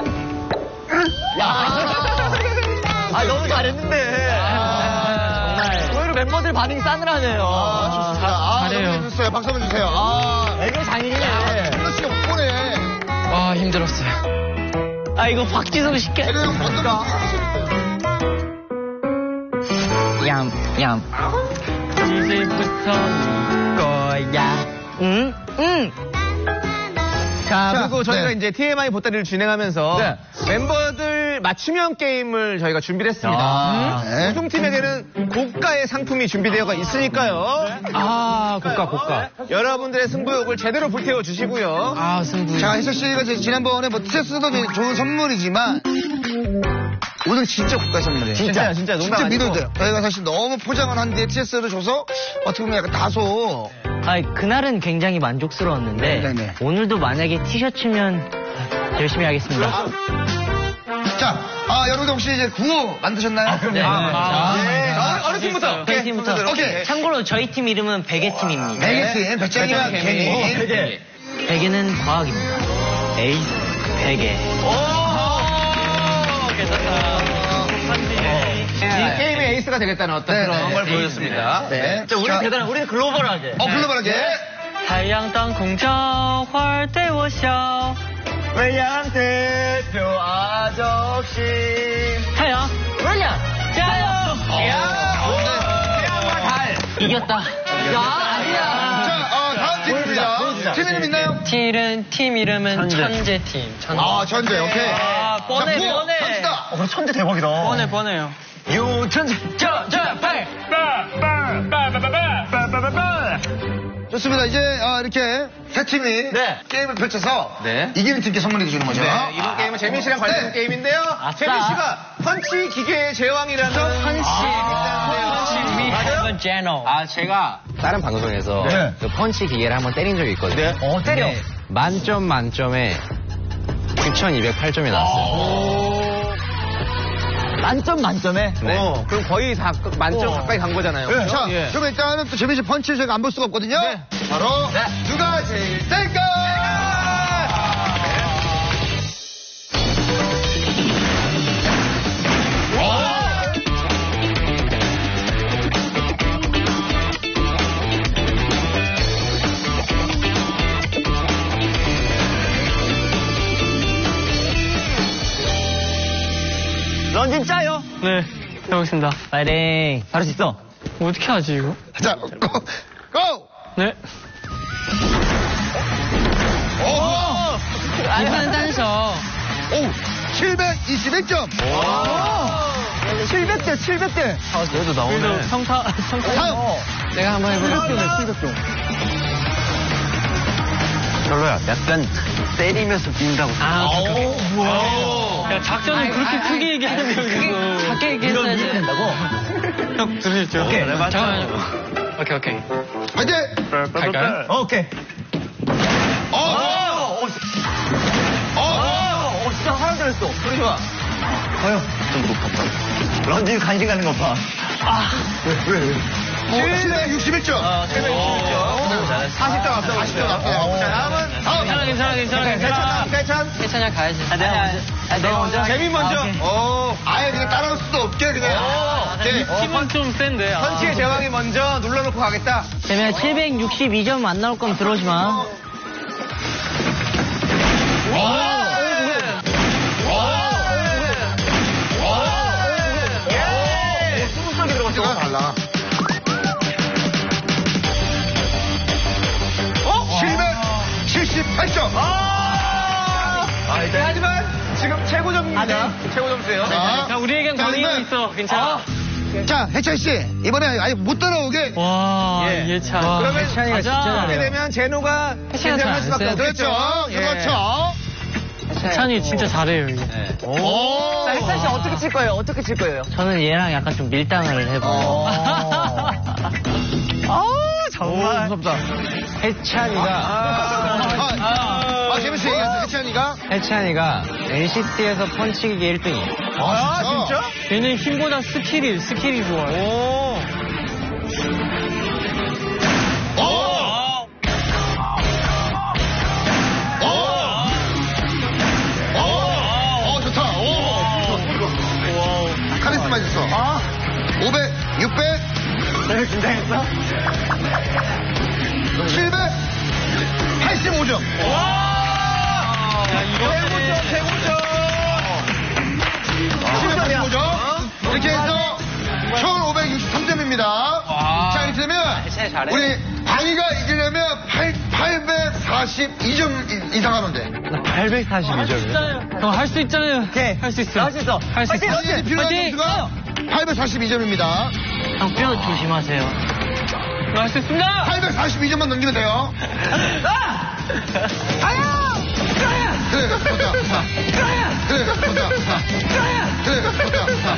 너무 잘했는데. 정말. 오히려 멤버들 반응이 싸늘하네요. 잘해요. 주세요. 박수 한번 주세요. 애교 장인이네. 플러스가 못보네. 와, 힘들었어요. 이거 박지성 시켜. 애교 형 먼저. 얌얌. 이제부터 거야. 응? 자, 그리고 저희가 네. 이제 TMI 보따리를 진행하면서 멤버들 오늘 맞춤형 게임을 저희가 준비를 했습니다. 네. 우승팀에게는 고가의 상품이 준비되어 있으니까요. 아, 고가. 여러분들의 승부욕을 제대로 불태워 주시고요. 아, 승부. 자, 혜서 씨가 지난번에 뭐 티셔츠도 좋은 선물이지만 오늘 진짜 고가의 선물이에요. 진짜 농담 진짜 아니고. 믿어도 돼요. 저희가 사실 너무 포장을 한 뒤에 티셔츠를 줘서 어떻게 보면 약간 다소 그날은 굉장히 만족스러웠는데 네네. 오늘도 만약에 티셔츠면 열심히 하겠습니다. 자, 여러분들 혹시 이제 구호 만드셨나요? 네. 어느 팀부터? 저희 팀부터. 오케이. 참고로 저희 팀 이름은 베개팀입니다. 베개팀, 배짱이와 개미. 베개는 과학입니다. 에이스 베개. 이 게임의 에이스가 되겠다는 어떤 그런 걸 보여줬습니다. 네. 자, 우리는 대단한, 우리는 글로벌하게. 글로벌하게. 太阳当空照，花儿对我笑。 외양 대표 아저씨. 太阳，월량,加油! 이겼다. 자, 다음 팀입니다. 팀 이름 있나요? 팀 이름은 천재팀. 천재, 오케이. 뻔해, 자, 구호, 뻔해. 갑시다. 그럼 천재 대박이다. 뻔해요. 유천재. 좋습니다. 이제 이렇게 세 팀이 게임을 펼쳐서 이기는 팀께 선물해 주는 거죠. 네, 이번 게임은 재민 씨랑 관련된 게임인데요. 재민 씨가 펀치 기계의 제왕이라는 펀치. 제가 다른 방송에서 그 펀치 기계를 한번 때린 적이 있거든요. 때려. 만점 만점에 9,208점이 나왔어요. 만점에? 네. 그럼 거의 다 만점 가까이 간 거잖아요. 네, 자, 예. 그럼 일단은 또 재민 씨 펀치를 저희가 안 볼 수가 없거든요. 바로 누가 제일 셀까? 런쥔 짜요? 네, 해보겠습니다. 파이팅. 잘할 수 있어. 어떻게 하지, 이거? 자, 고! 네. 이번엔 단서. 오, 721점. 700대. 그래도 나오네. 성타. 다음. 내가 한번 해볼게. 별로야. 약간 때리면서 빈다고. 야, 작전을 그렇게 크게 얘기하면 여기서. 작게 얘기했어야지. 된다고? 형, 들으셨죠? 오케이. 잠깐만요. 오케이. 화이팅! 갈까요? 오케이. 진짜 사람 잘했어. 소리 좋아. 좀 높았다. 런쥔 간신 가는 거 봐. 왜? 761점. 40점 앞서. 40점 앞서. 자, 다음은 괜찮아. 괜찮아, 가야지. 내가 먼저. 재민 먼저. 아예 그냥 따라올 수도 없게 그냥. 오케이. 팀은 좀 센데. 펀치의 제왕이 먼저 눌러놓고 가겠다. 재민아 762점 안 나올 거면 들어오지 마. 스무스하게 들어갔어. 달라. 778점. 하지만 지금 최고 점입니다. 최고 점수예요. 자, 우리에겐 광희가 있어. 괜찮아. 자, 해찬 씨. 이번에 아예 못 따라오게. 와, 예. 예찬. 그러면 예찬이가 진짜 그렇게 잘해요. 되면 제노가 해찬이가 긴장할 수밖에 잘안 없겠죠. 그렇죠. 예찬이 진짜 잘해요, 이게. 오. 자, 혜찬 씨 어떻게 칠 거예요? 어떻게 칠 거예요? 저는 얘랑 약간 좀 밀당을 해보고. 정말. 무섭다. 해찬이가 재밌어. 해찬이가. 해찬이가 NCT에서 펀치 기계 1등이에요. 진짜? 얘는 힘보다 스킬이 좋아요. 좋다. 카리스마 있어. 500, 600, 내가 긴장했어? 785점. 최고점. 이렇게 해서 1563점입니다. 자, 이렇게 되면 우리 광희가 이기려면 842점 이상 하는데. 842점. 형 할 수 있잖아요. 오케이. 할 수 있어. 할 수 있어. 할 수 있어. 본인이 필요한 점수가 842점입니다. 형 뼈 조심하세요. 할 수 있습니다. 842점만 넘기면 돼요. 그래, 보자. 그래, 보자. 그래, 보자.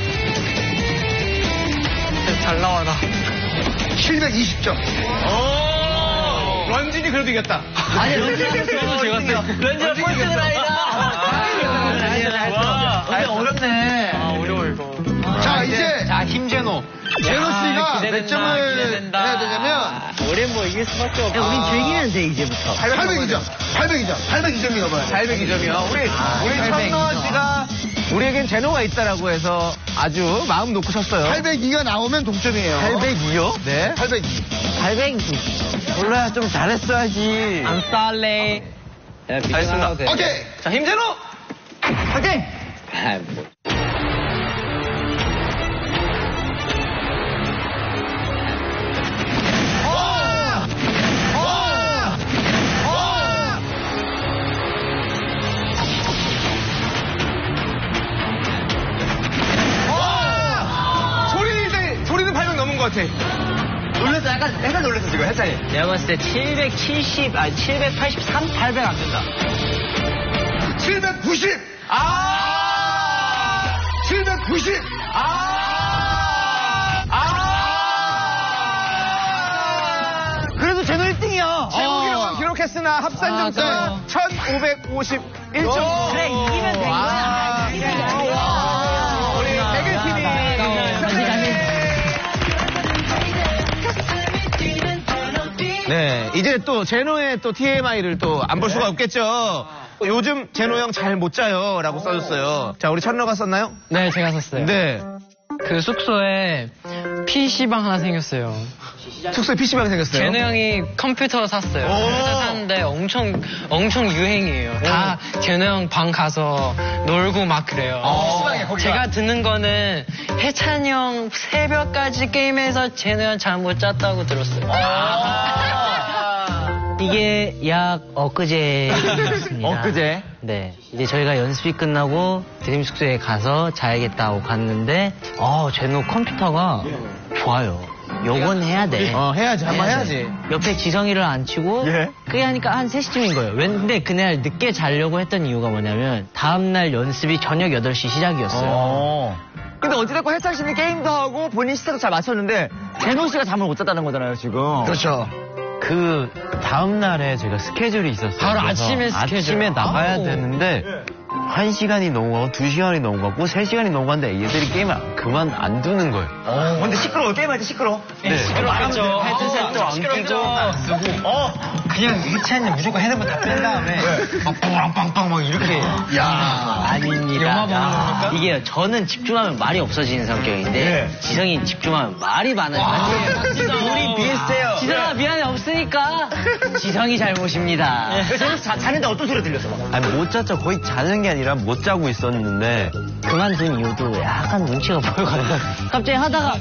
잘 나와라. 720점. 런쥔이 그래도 이겼다. 아니, 런쥔이 제가 런쥔 꼴등은 아니다. 근데 어렵네. 어려워 이거. 자, 이제 자, 힘제노. 제노 씨가 몇 기대된다, 점을 기대된다. 해야 되냐면 우린 뭐 이길 수밖에 없어. 우린 즐기면 돼, 이제부터. 802점. 802점이 넘어야 돼. 802점이요. 우리 천노원 씨가 우리에겐 제노가 있다라고 해서 아주 마음 놓고 쳤어요. 802가 나오면 동점이에요. 802요? 네. 802. 800. 몰라요, 좀 잘했어야지. I'm sorry. 알겠습니다. 오케이. 자, 힘제노. 화이팅! 소리는 800 넘은 것 같아. 놀랬어, 약간 놀랬어, 지금, 햇살이. 내가 봤을 때 783, 800 안 된다. 790. 790. 그래도 제노 1등이야. 최고 기록은 기록했으나 합산 점수가 1551점. 그래, 이기면 된 거야. 우리 대결팀이 네, 이제 또 제노의 또 TMI를 또 안 볼 수가 없겠죠. 요즘 제노 형 잘 못 자요 라고 써줬어요. 자, 우리 천러가 썼나요? 네, 제가 샀어요. 네. 그 숙소에 PC방 하나 생겼어요. 숙소에 PC방이 생겼어요. 제노 형이 컴퓨터 샀어요. 컴퓨터 샀는데 엄청 유행이에요. 다 제노 형 방 가서 놀고 막 그래요. 제가 듣는 거는 해찬 형 새벽까지 게임해서 제노 형 잠 못 잤다고 들었어요. 이게 약 엊그제였습니다. 엊그제? 네. 이제 저희가 연습이 끝나고 드림 숙소에 가서 자야겠다고 갔는데, 제노 컴퓨터가 좋아요. 요건 해야 돼. 해야지. 한번 해야지. 옆에 지성이를 앉히고, 예. 그게 하니까 한 3시쯤인 거예요. 근데 그날 늦게 자려고 했던 이유가 뭐냐면, 다음날 연습이 저녁 8시 시작이었어요. 근데 어찌됐건 햇살 씨는 게임도 하고 본인 시차도 잘 맞췄는데 제노 씨가 잠을 못 잤다는 거잖아요, 지금. 그렇죠. 그 다음날에 제가 스케줄이 있었어요. 바로 그래서 아침에 스케줄. 아침에 나가야 되는데 1시간이 넘어가고 2시간이 넘어가고 3시간이 넘어갔는데 얘들이 게임을 그만 안 두는 거예요. 근데 시끄러워, 게임할 때 시끄러워. 네. 시끄럽겠죠. 헤드셋도 안 끼고. 그냥 해찬이 무조건 헤드폰 다 뺀 다음에 막 빵빵빵 막 이렇게. 야. 아닙니다. 영화 보는 겁니까? 이게 저는 집중하면 말이 없어지는 성격인데 지성이 집중하면 말이 많아요. 우리 비슷해요. 지성아 미안해 없으니까 지성이 잘못입니다. 그래서 자는데 어떤 소리 들렸어? 아니 못 잤죠. 거의 자는 게 아니라 못 자고 있었는데 그만둔 이유도 약간 눈치가 보여가지고 갑자기 하다가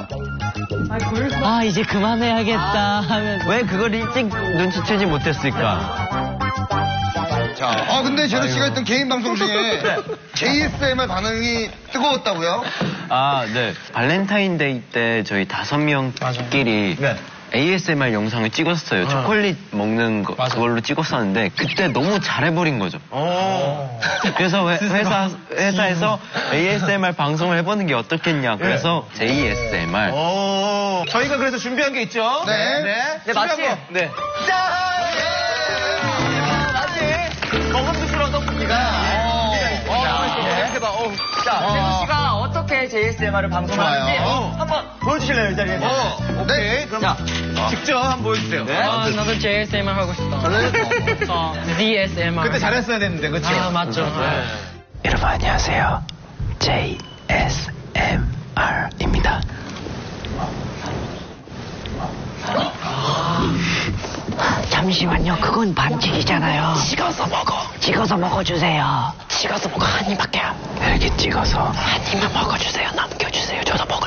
이제 그만해야겠다 하면 왜 그걸 일찍 눈치채지 못했을까? 자, 근데 제노 씨가 했던 개인 방송 중에 JSMR 반응이 뜨거웠다고요? 아, 네. 발렌타인데이 때 저희 5명끼리 ASMR 영상을 찍었어요. 초콜릿 먹는 거 그걸로 찍었었는데 그때 너무 잘해버린 거죠. 그래서 회사에서 ASMR 방송을 해보는 게 어떻겠냐. 그래서 JSMR. 저희가 그래서 준비한 게 있죠. 네. 네, 맞지? 네. 맞지? 먹음직스러운 떡볶이가. 자, 제노 씨가 어떻게 JSMR을 방송하는지 한번 보여주실래요, 이 자리에서? 네. 자, 직접 한번 보여주세요. 나도 JSMR 하고 싶다. DSMR. 그때 잘했어야 됐는데, 그쵸? 맞죠. 여러분 안녕하세요. JSMR입니다. 잠시만요. 그건 반칙이잖아요. 찍어서 먹어. 찍어서 먹어주세요. 찍어서 먹어. 한 입밖에. 이렇게 찍어서 한 입만 먹어주세요. 남겨주세요. 저도 먹을.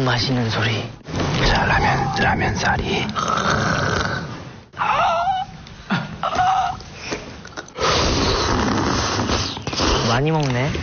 엄청 맛있는 소리. 자, 라면 사리. 많이 먹네.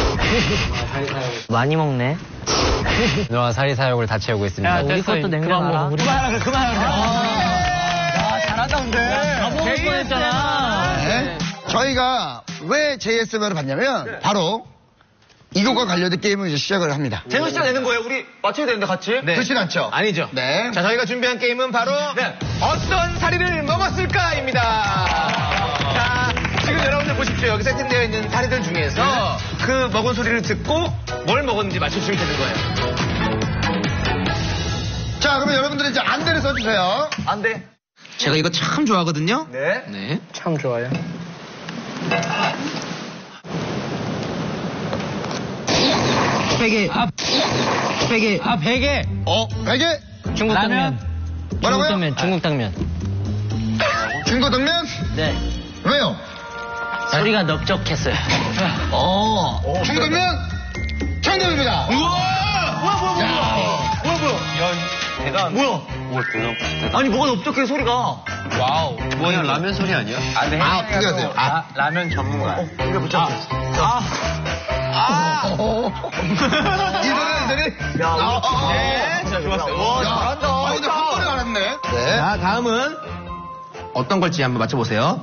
많이 먹네. 너와 사리 사욕을 다 채우고 있습니다. 우리 것도 냉장하라. 그만하라. 야, 잘한다, 근데. 다 먹을 뻔했잖아. 네. 저희가 왜 JSM을 받냐면 바로 이것과 관련된 게임을 이제 시작을 합니다. 재현 씨가 내는 거예요? 우리 맞춰야 되는데 같이? 네. 그렇진 않죠? 아니죠. 네. 자, 저희가 준비한 게임은 바로 어떤 사리를 먹었을까입니다. 자, 지금 여러분들 보십시오. 여기 세팅되어 있는 사리들 중에서 그 먹은 소리를 듣고 뭘 먹었는지 맞춰주시면 되는 거예요. 자, 그러면 여러분들이 이제 안대를 써주세요. 안 돼. 제가 이거 참 좋아하거든요. 네. 네. 참 좋아요. 베개. 베개. 베개. 베개? 중국 당면. 뭐라고요? 중국 당면. 중국 당면? 네. 왜요? 소리가 넓적했어요. 중국 당면? 정답입니다. 뭐야? 아니, 뭐가 넓적해, 소리가. 와우. 뭐야, 라면 소리 아니야? 안녕하세요. 라면 전문가. 이거 붙여. 이들이 네, 진짜 좋았어요. 와, 잘한다. 근데 한 번에 알았네. 네. 자, 다음은 어떤 걸지 한번 맞춰보세요.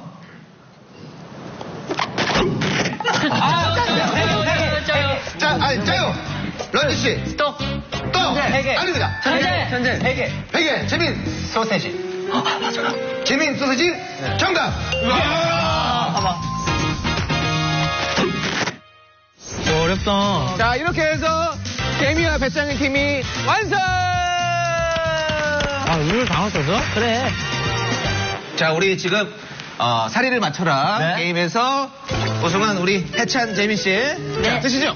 자, 짜요. 런지 씨. 또. 베개. 아닙니다. 현재. 베개. 재민. 소세지. 재민 소세지. 정답. 어렵다. 자, 이렇게 해서 개미와 배짱이 팀이 완성! 우리를 다 맞췄어? 그래. 자, 우리 지금 사리를 맞춰라 네. 게임에서 우승은 우리 해찬 재민 씨. 자, 드시죠.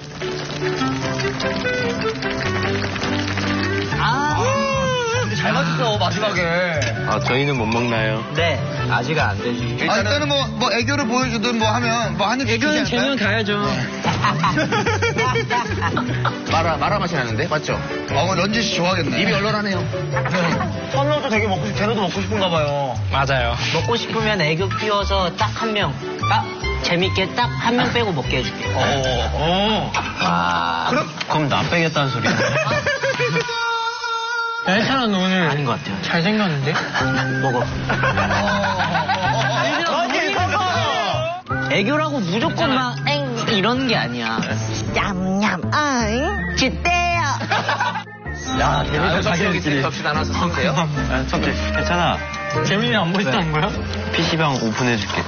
잘 맞췄어, 마지막에. 저희는 못 먹나요? 네. 아직 안 되지. 일단은 뭐 애교를 보여주든 뭐 하면 뭐 하는 게 애교는 재면 가야죠. 마라 맛이 나는데 맞죠? 런지 씨 좋아하겠네. 입이 얼얼하네요. 선우도 되게 먹고 싶, 걔네도 먹고 싶은가 봐요. 맞아요. 먹고 싶으면 애교 끼워서 딱 한 명. 재밌게 딱 한 명 빼고 먹게 해줄게. 그럼 나 빼겠다는 소리야. 괜찮아, 너 오늘. 아닌 것 같아요. 잘생겼는데? 먹어. 애교라고 무조건 막 이런 게 아니야. 냠냠 짓대요. 야, 재민 씨 여기 있으니 접시 나눠서 쓰세요. 섭지, 괜찮아. 재민이 안 멋있다는 거야? PC방 오픈해줄게.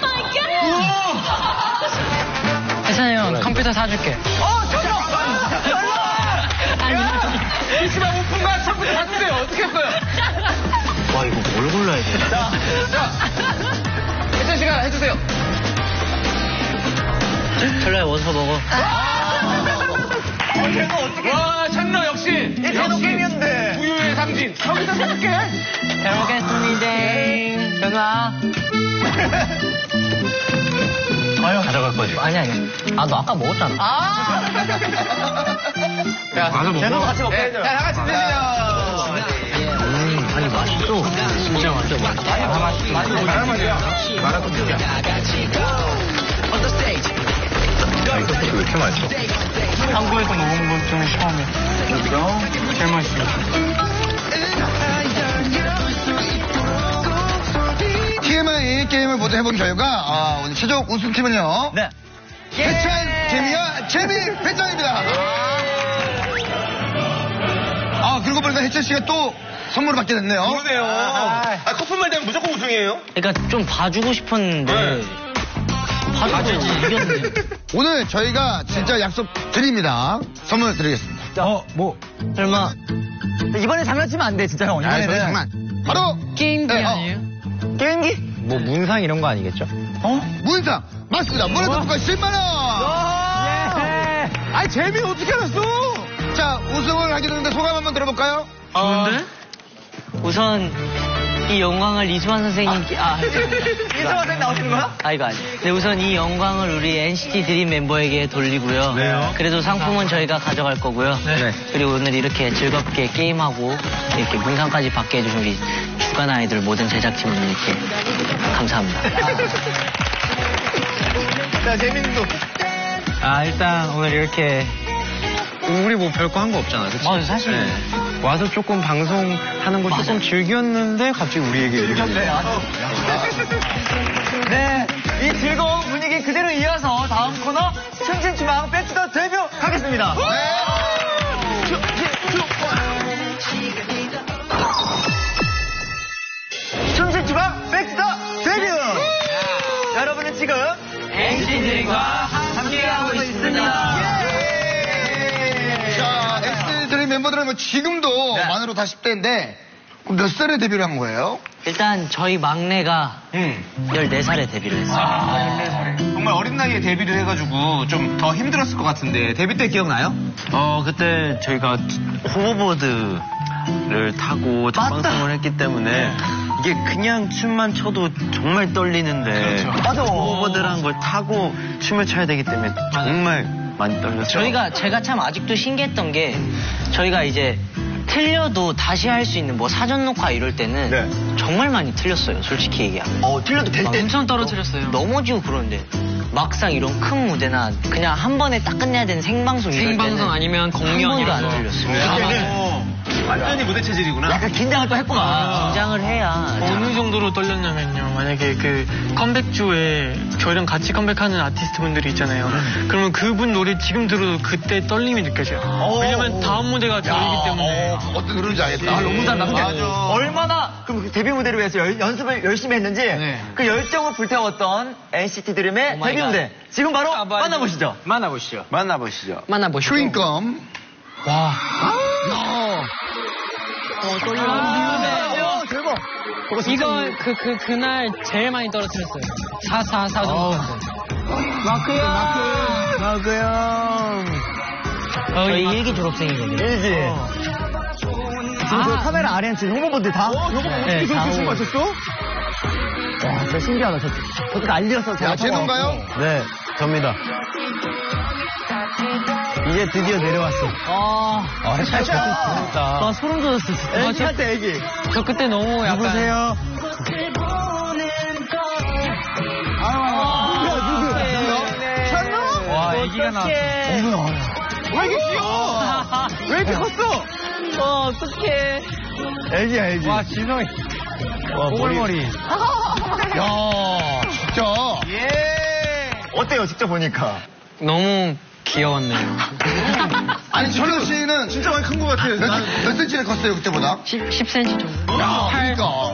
혜찬이 형 컴퓨터 사줄게. PC방 오픈과 컴퓨터 샀는데 어떻게 했어요? 와, 이거 뭘 골라야 돼? 자, 혜찬 씨가 해주세요. 철라야, 어서 먹어. 걔가 어떻게. 와, 찬나 역시. 걔도 게임이었는데. 우유의 상징. 여기다 사줄게. 잘 먹겠습니다. 전화. 가져갈 거지. 아니. 너 아까 먹었잖아. 자, 걔도 같이 먹게 네, 해줘요. 자, 다 같이 드세요. 아니, 맛있어. 진짜 맛있어. 왜 이렇게 맛있어? 한국에서 먹은 건 좀 처음이야. 이거 제일 맛있어. TMI 게임을 모두 해본 결과 오늘 최종 우승팀은요. 네. 해찬, 재미와 재민 배짱입니다. 그러고 보니까 해찬 씨가 또 선물을 받게 됐네요. 그러네요. 커플만 되면 무조건 우승이에요. 그러니까 좀 봐주고 싶었는데. 봐주지. 이겼네. 오늘 저희가 진짜 약속 드립니다. 선물 드리겠습니다. 설마. 이번에 장난치면 안 돼, 진짜 형. 저희 이번에는. 장난. 바로 게임기 네, 아니에요? 게임기? 뭐 문상 이런 거 아니겠죠? 문상 맞습니다. 문화상품권 10만 원. 아니, 재미 어떻게 알았어? 자, 우승을 하게 됐는데 소감 한번 들어볼까요? 좋은데? 우선 이 영광을 이수만 선생님께 이수만 선생님 나오시는 거야? 이거 아니. 네, 우선 이 영광을 우리 NCT 드림 멤버에게 돌리고요. 네요. 그래도 상품은 저희가 가져갈 거고요. 네. 그리고 오늘 이렇게 즐겁게 게임하고 이렇게 문상까지 받게 해주신 우리 주간 아이돌 모든 제작진분들께 감사합니다. 자, 재민도. 일단 오늘 이렇게 우리 뭐 별거 한 거 없잖아, 그치? 맞아, 사실. 네. 와서 조금 방송하는 거 조금 즐겼는데 갑자기 우리에게 즐겼네. 네, 이 즐거운 분위기 그대로 이어서 다음 코너 춤춘추방 백투더 데뷔 가겠습니다. 춤춘추방 백투더 데뷔. 여러분은 지금 NCT 드림과 함께하고 있습니다. 자, NCT 드림 멤버들은 뭐 지금도 만으로 다 10대인데 그럼 몇 살에 데뷔를 한 거예요? 일단 저희 막내가 14살에 데뷔를 했어요. 14살에. 정말 어린 나이에 데뷔를 해가지고 좀 더 힘들었을 것 같은데 데뷔 때 기억나요? 그때 저희가 호버보드를 타고 첫 방송을 했기 때문에 이게 그냥 춤만 춰도 정말 떨리는데 맞아. 호버보드라는 걸 타고 춤을 춰야 되기 때문에 정말 많이 떨렸어요. 제가 참 아직도 신기했던 게 저희가 이제 틀려도 다시 할 수 있는 뭐 사전 녹화 이럴 때는 정말 많이 틀렸어요. 솔직히 얘기하면. 틀려도 될 때. 엄청 떨어뜨렸어요. 넘어지고 그러는데 막상 이런 큰 무대나 그냥 한 번에 딱 끝내야 되는 생방송 이럴 때는 생방송 아니면 공연이라서 한 번도 안 틀렸어요. 그때는 완전히 무대 체질이구나. 약간 긴장을 또 했구나. 긴장을 해야. 어느 정도로 떨렸냐면요. 만약에 그 컴백주에 저희랑 같이 컴백하는 아티스트 분들이 있잖아요. 그러면 그분 노래 지금 들어도 그때 떨림이 느껴져요. 왜냐면 다음 무대가 저희기 때문에. 어떤 노래인지 알겠다. 너무 잘한다. 얼마나 그 데뷔 무대를 위해서 연습을 열심히 했는지 그 열정을 불태웠던 NCT 드림의 데뷔 무대. 지금 바로 만나보시죠. 만나보시죠. 추인검. 와. 대박. 이거 그날 제일 많이 떨어뜨렸어요. 4 정도. 마크 형. 저희 일기 졸업생이거든요. 일기. 지금 그 카메라 아래는 지금 홍보분들 다? 네, 다 춤 맞췄어? 와, 진짜 신기하다. 저도 난리였어. 제 건가요? 네, 접니다. 이제 드디어 내려왔어. 잘 췄다. 나 소름 돋았어, 진짜. 애기 할 때 애기. 저 그때 너무 약간. 누구세요? 찬우? 와, 애기가 나왔어. 왜 이렇게 귀여워? 왜 이렇게 컸어? 어떡해. 애기야, 애기. 와, 지성이. 와, 뽀글머리. 야, 진짜. 어때요, 직접 보니까? 너무 귀여웠네요. 아니, 철현 씨는 진짜 많이 큰 것 같아요. 몇 센치나 컸어요, 그때보다? 10cm 정도. 야, 그러니까.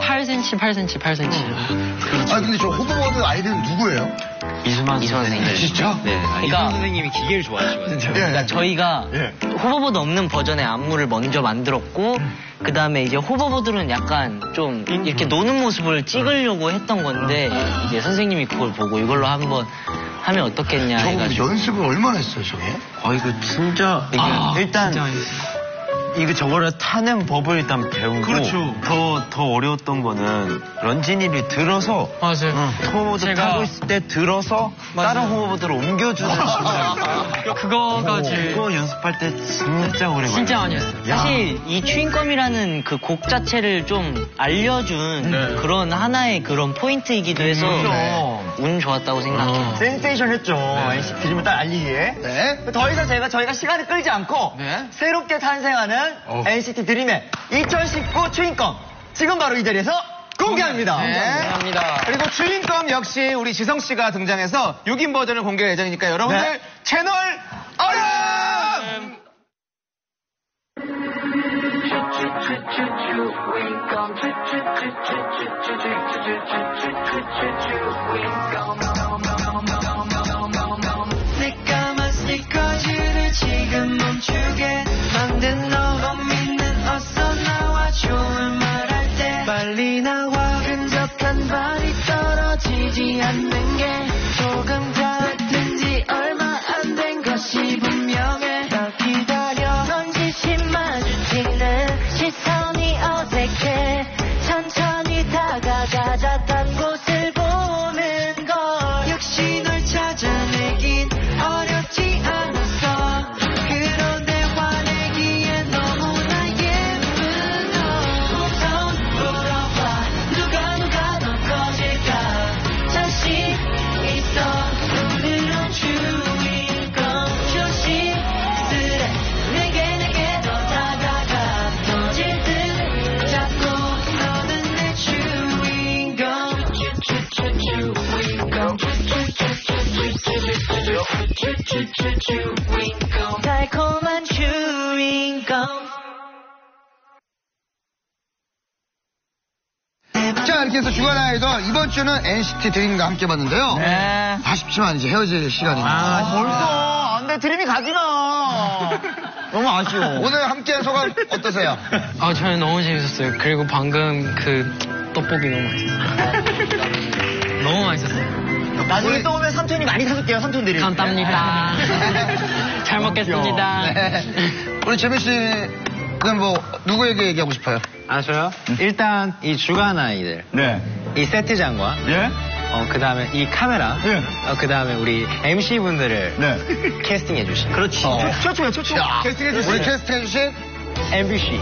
8cm. 근데 저 호버보드 아이들은 누구예요? 이수만 선생님. 진짜? 네. 그러니까 선생님이 기계를 좋아하시거든요. 그러니까 저희가 호버보드 없는 버전의 안무를 먼저 만들었고 그 다음에 이제 호버보드는 약간 좀 이렇게 노는 모습을 찍으려고 했던 건데 이제 선생님이 그걸 보고 이걸로 한번 하면 어떻겠냐 해가지고 연습을 얼마나 했어요, 저게? 이거 진짜 일단 이거 저거를 타는 법을 일단 배우고 그렇죠. 더 어려웠던 거는 런쥔이를 들어서 맞아요. 호버보드 타고 있을 때 들어서 다른 호버보드로 옮겨주는 그거가 제일. 그거 연습할 때 진짜 오래 걸려요. 진짜 많이 했어요. 사실 이 추인검이라는 그 곡 자체를 좀 알려준 그런 하나의 그런 포인트이기도 해서 운 좋았다고 생각해요. 센세이션 했죠. NCT 드림을 딱 알리기에. 네. 더 이상 저희가 시간을 끌지 않고 새롭게 탄생하는 NCT 드림의 2019 추인검 지금 바로 이 자리에서 공개합니다. 감사합니다. 그리고 추인검 역시 우리 지성 씨가 등장해서 6인 버전을 공개할 예정이니까 여러분들 채널 알람! 내까만 스티커즈를 지금 멈추게 만든 너 믿는 어서 나와 좋은 말 할 때 빨리 나와 근접한 발이 떨어지지 않는 게 조금 닿든지 얼마 안 된 것이 분명해 널 기다려 넌 지시 마주치는 시선이 어색해 천천히 달콤한 주인공. 자, 이렇게 해서 주간 아이돌 이번 주는 NCT 드림과 함께 봤는데요. 네. 아쉽지만 이제 헤어질 시간입니다. 벌써 안 돼. 드림이 가지나. 너무 아쉬워. 오늘 함께한 소감 어떠세요? 저는 너무 재밌었어요. 그리고 방금 그 떡볶이 너무 맛있었어요. 너무 맛있었어요. 나중에 또 오면 삼촌이 많이 사줄게요. 삼촌 드림. 감사합니다. 잘 먹겠습니다. 네. 우리 재민 씨는 뭐 누구에게 얘기하고 싶어요? 저요? 일단 이 주간 아이들, 네. 이 세트장과, 예? 그 다음에 이 카메라, 예. 그 다음에 우리 MC 분들을 네. 캐스팅해 주신. 그렇지. 최초야, 최초. 우리 캐스팅해주신 MBC.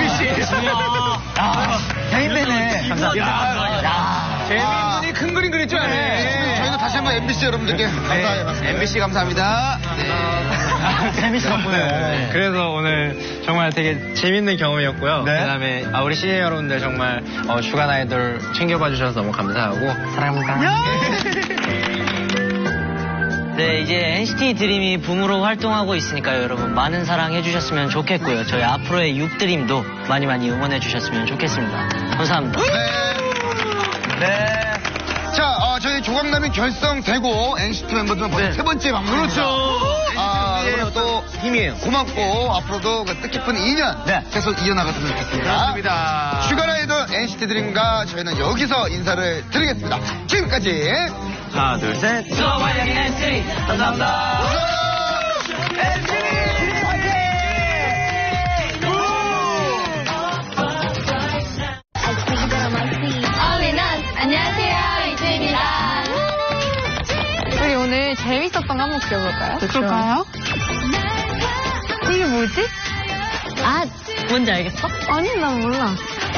대인배네. 감사합니다. 재민군이 큰 그림 그릴 줄 아네. 저희도 다시 한번 MBC 여러분들께 감사해요. MBC 감사합니다. 재밌어 덕분에. 그래서 오늘 정말 되게 재밌는 경험이었고요. 네. 그다음에 우리 CJ 여러분들 정말 주간 아이돌 챙겨봐 주셔서 너무 감사하고 사랑합니다. 네, 이제 NCT 드림이 붐으로 활동하고 있으니까요, 여러분. 많은 사랑 해주셨으면 좋겠고요. 저희 앞으로의 6드림도 많이 많이 응원해 주셨으면 좋겠습니다. 감사합니다. 네. 자, 저희 조각남이 결성되고 NCT 멤버들은 벌써 세 번째 방송입니다. 그렇죠. 그리고 또 힘이에요. 고맙고 앞으로도 그 뜻깊은 2년 네. 계속 이어나갔으면 좋겠습니다. 그렇습니다. 주간 아이돌 NCT 드림과 저희는 여기서 인사를 드리겠습니다. 지금까지 하나, 둘, 셋. 안녕하세요, 이주입니다. 우리 오늘 재밌었던 거 한번 그려볼까요? 그럴까요? 이게 뭐지? 뭔지 알겠어? 아니, 난 몰라.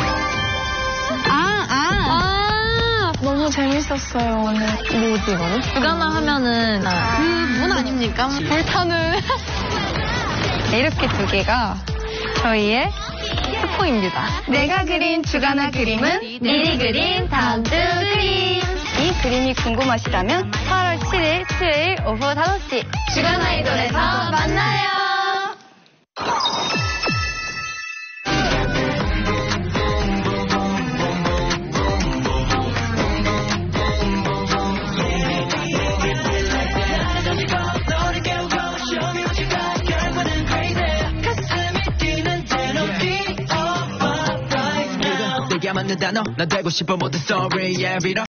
너무 재밌었어요, 오늘. 뭐지, 이거는? 주간화 하면은 그 문 아닙니까? 불타는. 이렇게 두 개가 저희의 스포입니다. 내가 그린 주간화 그림은 미리 그린 다음 주 그림. 이 그림이 궁금하시다면 8월 7일 수요일 오후 5시 주간 아이돌에서 만나요. 내가 맞는 단어 나 되고 싶어 모든 story yeah 빌어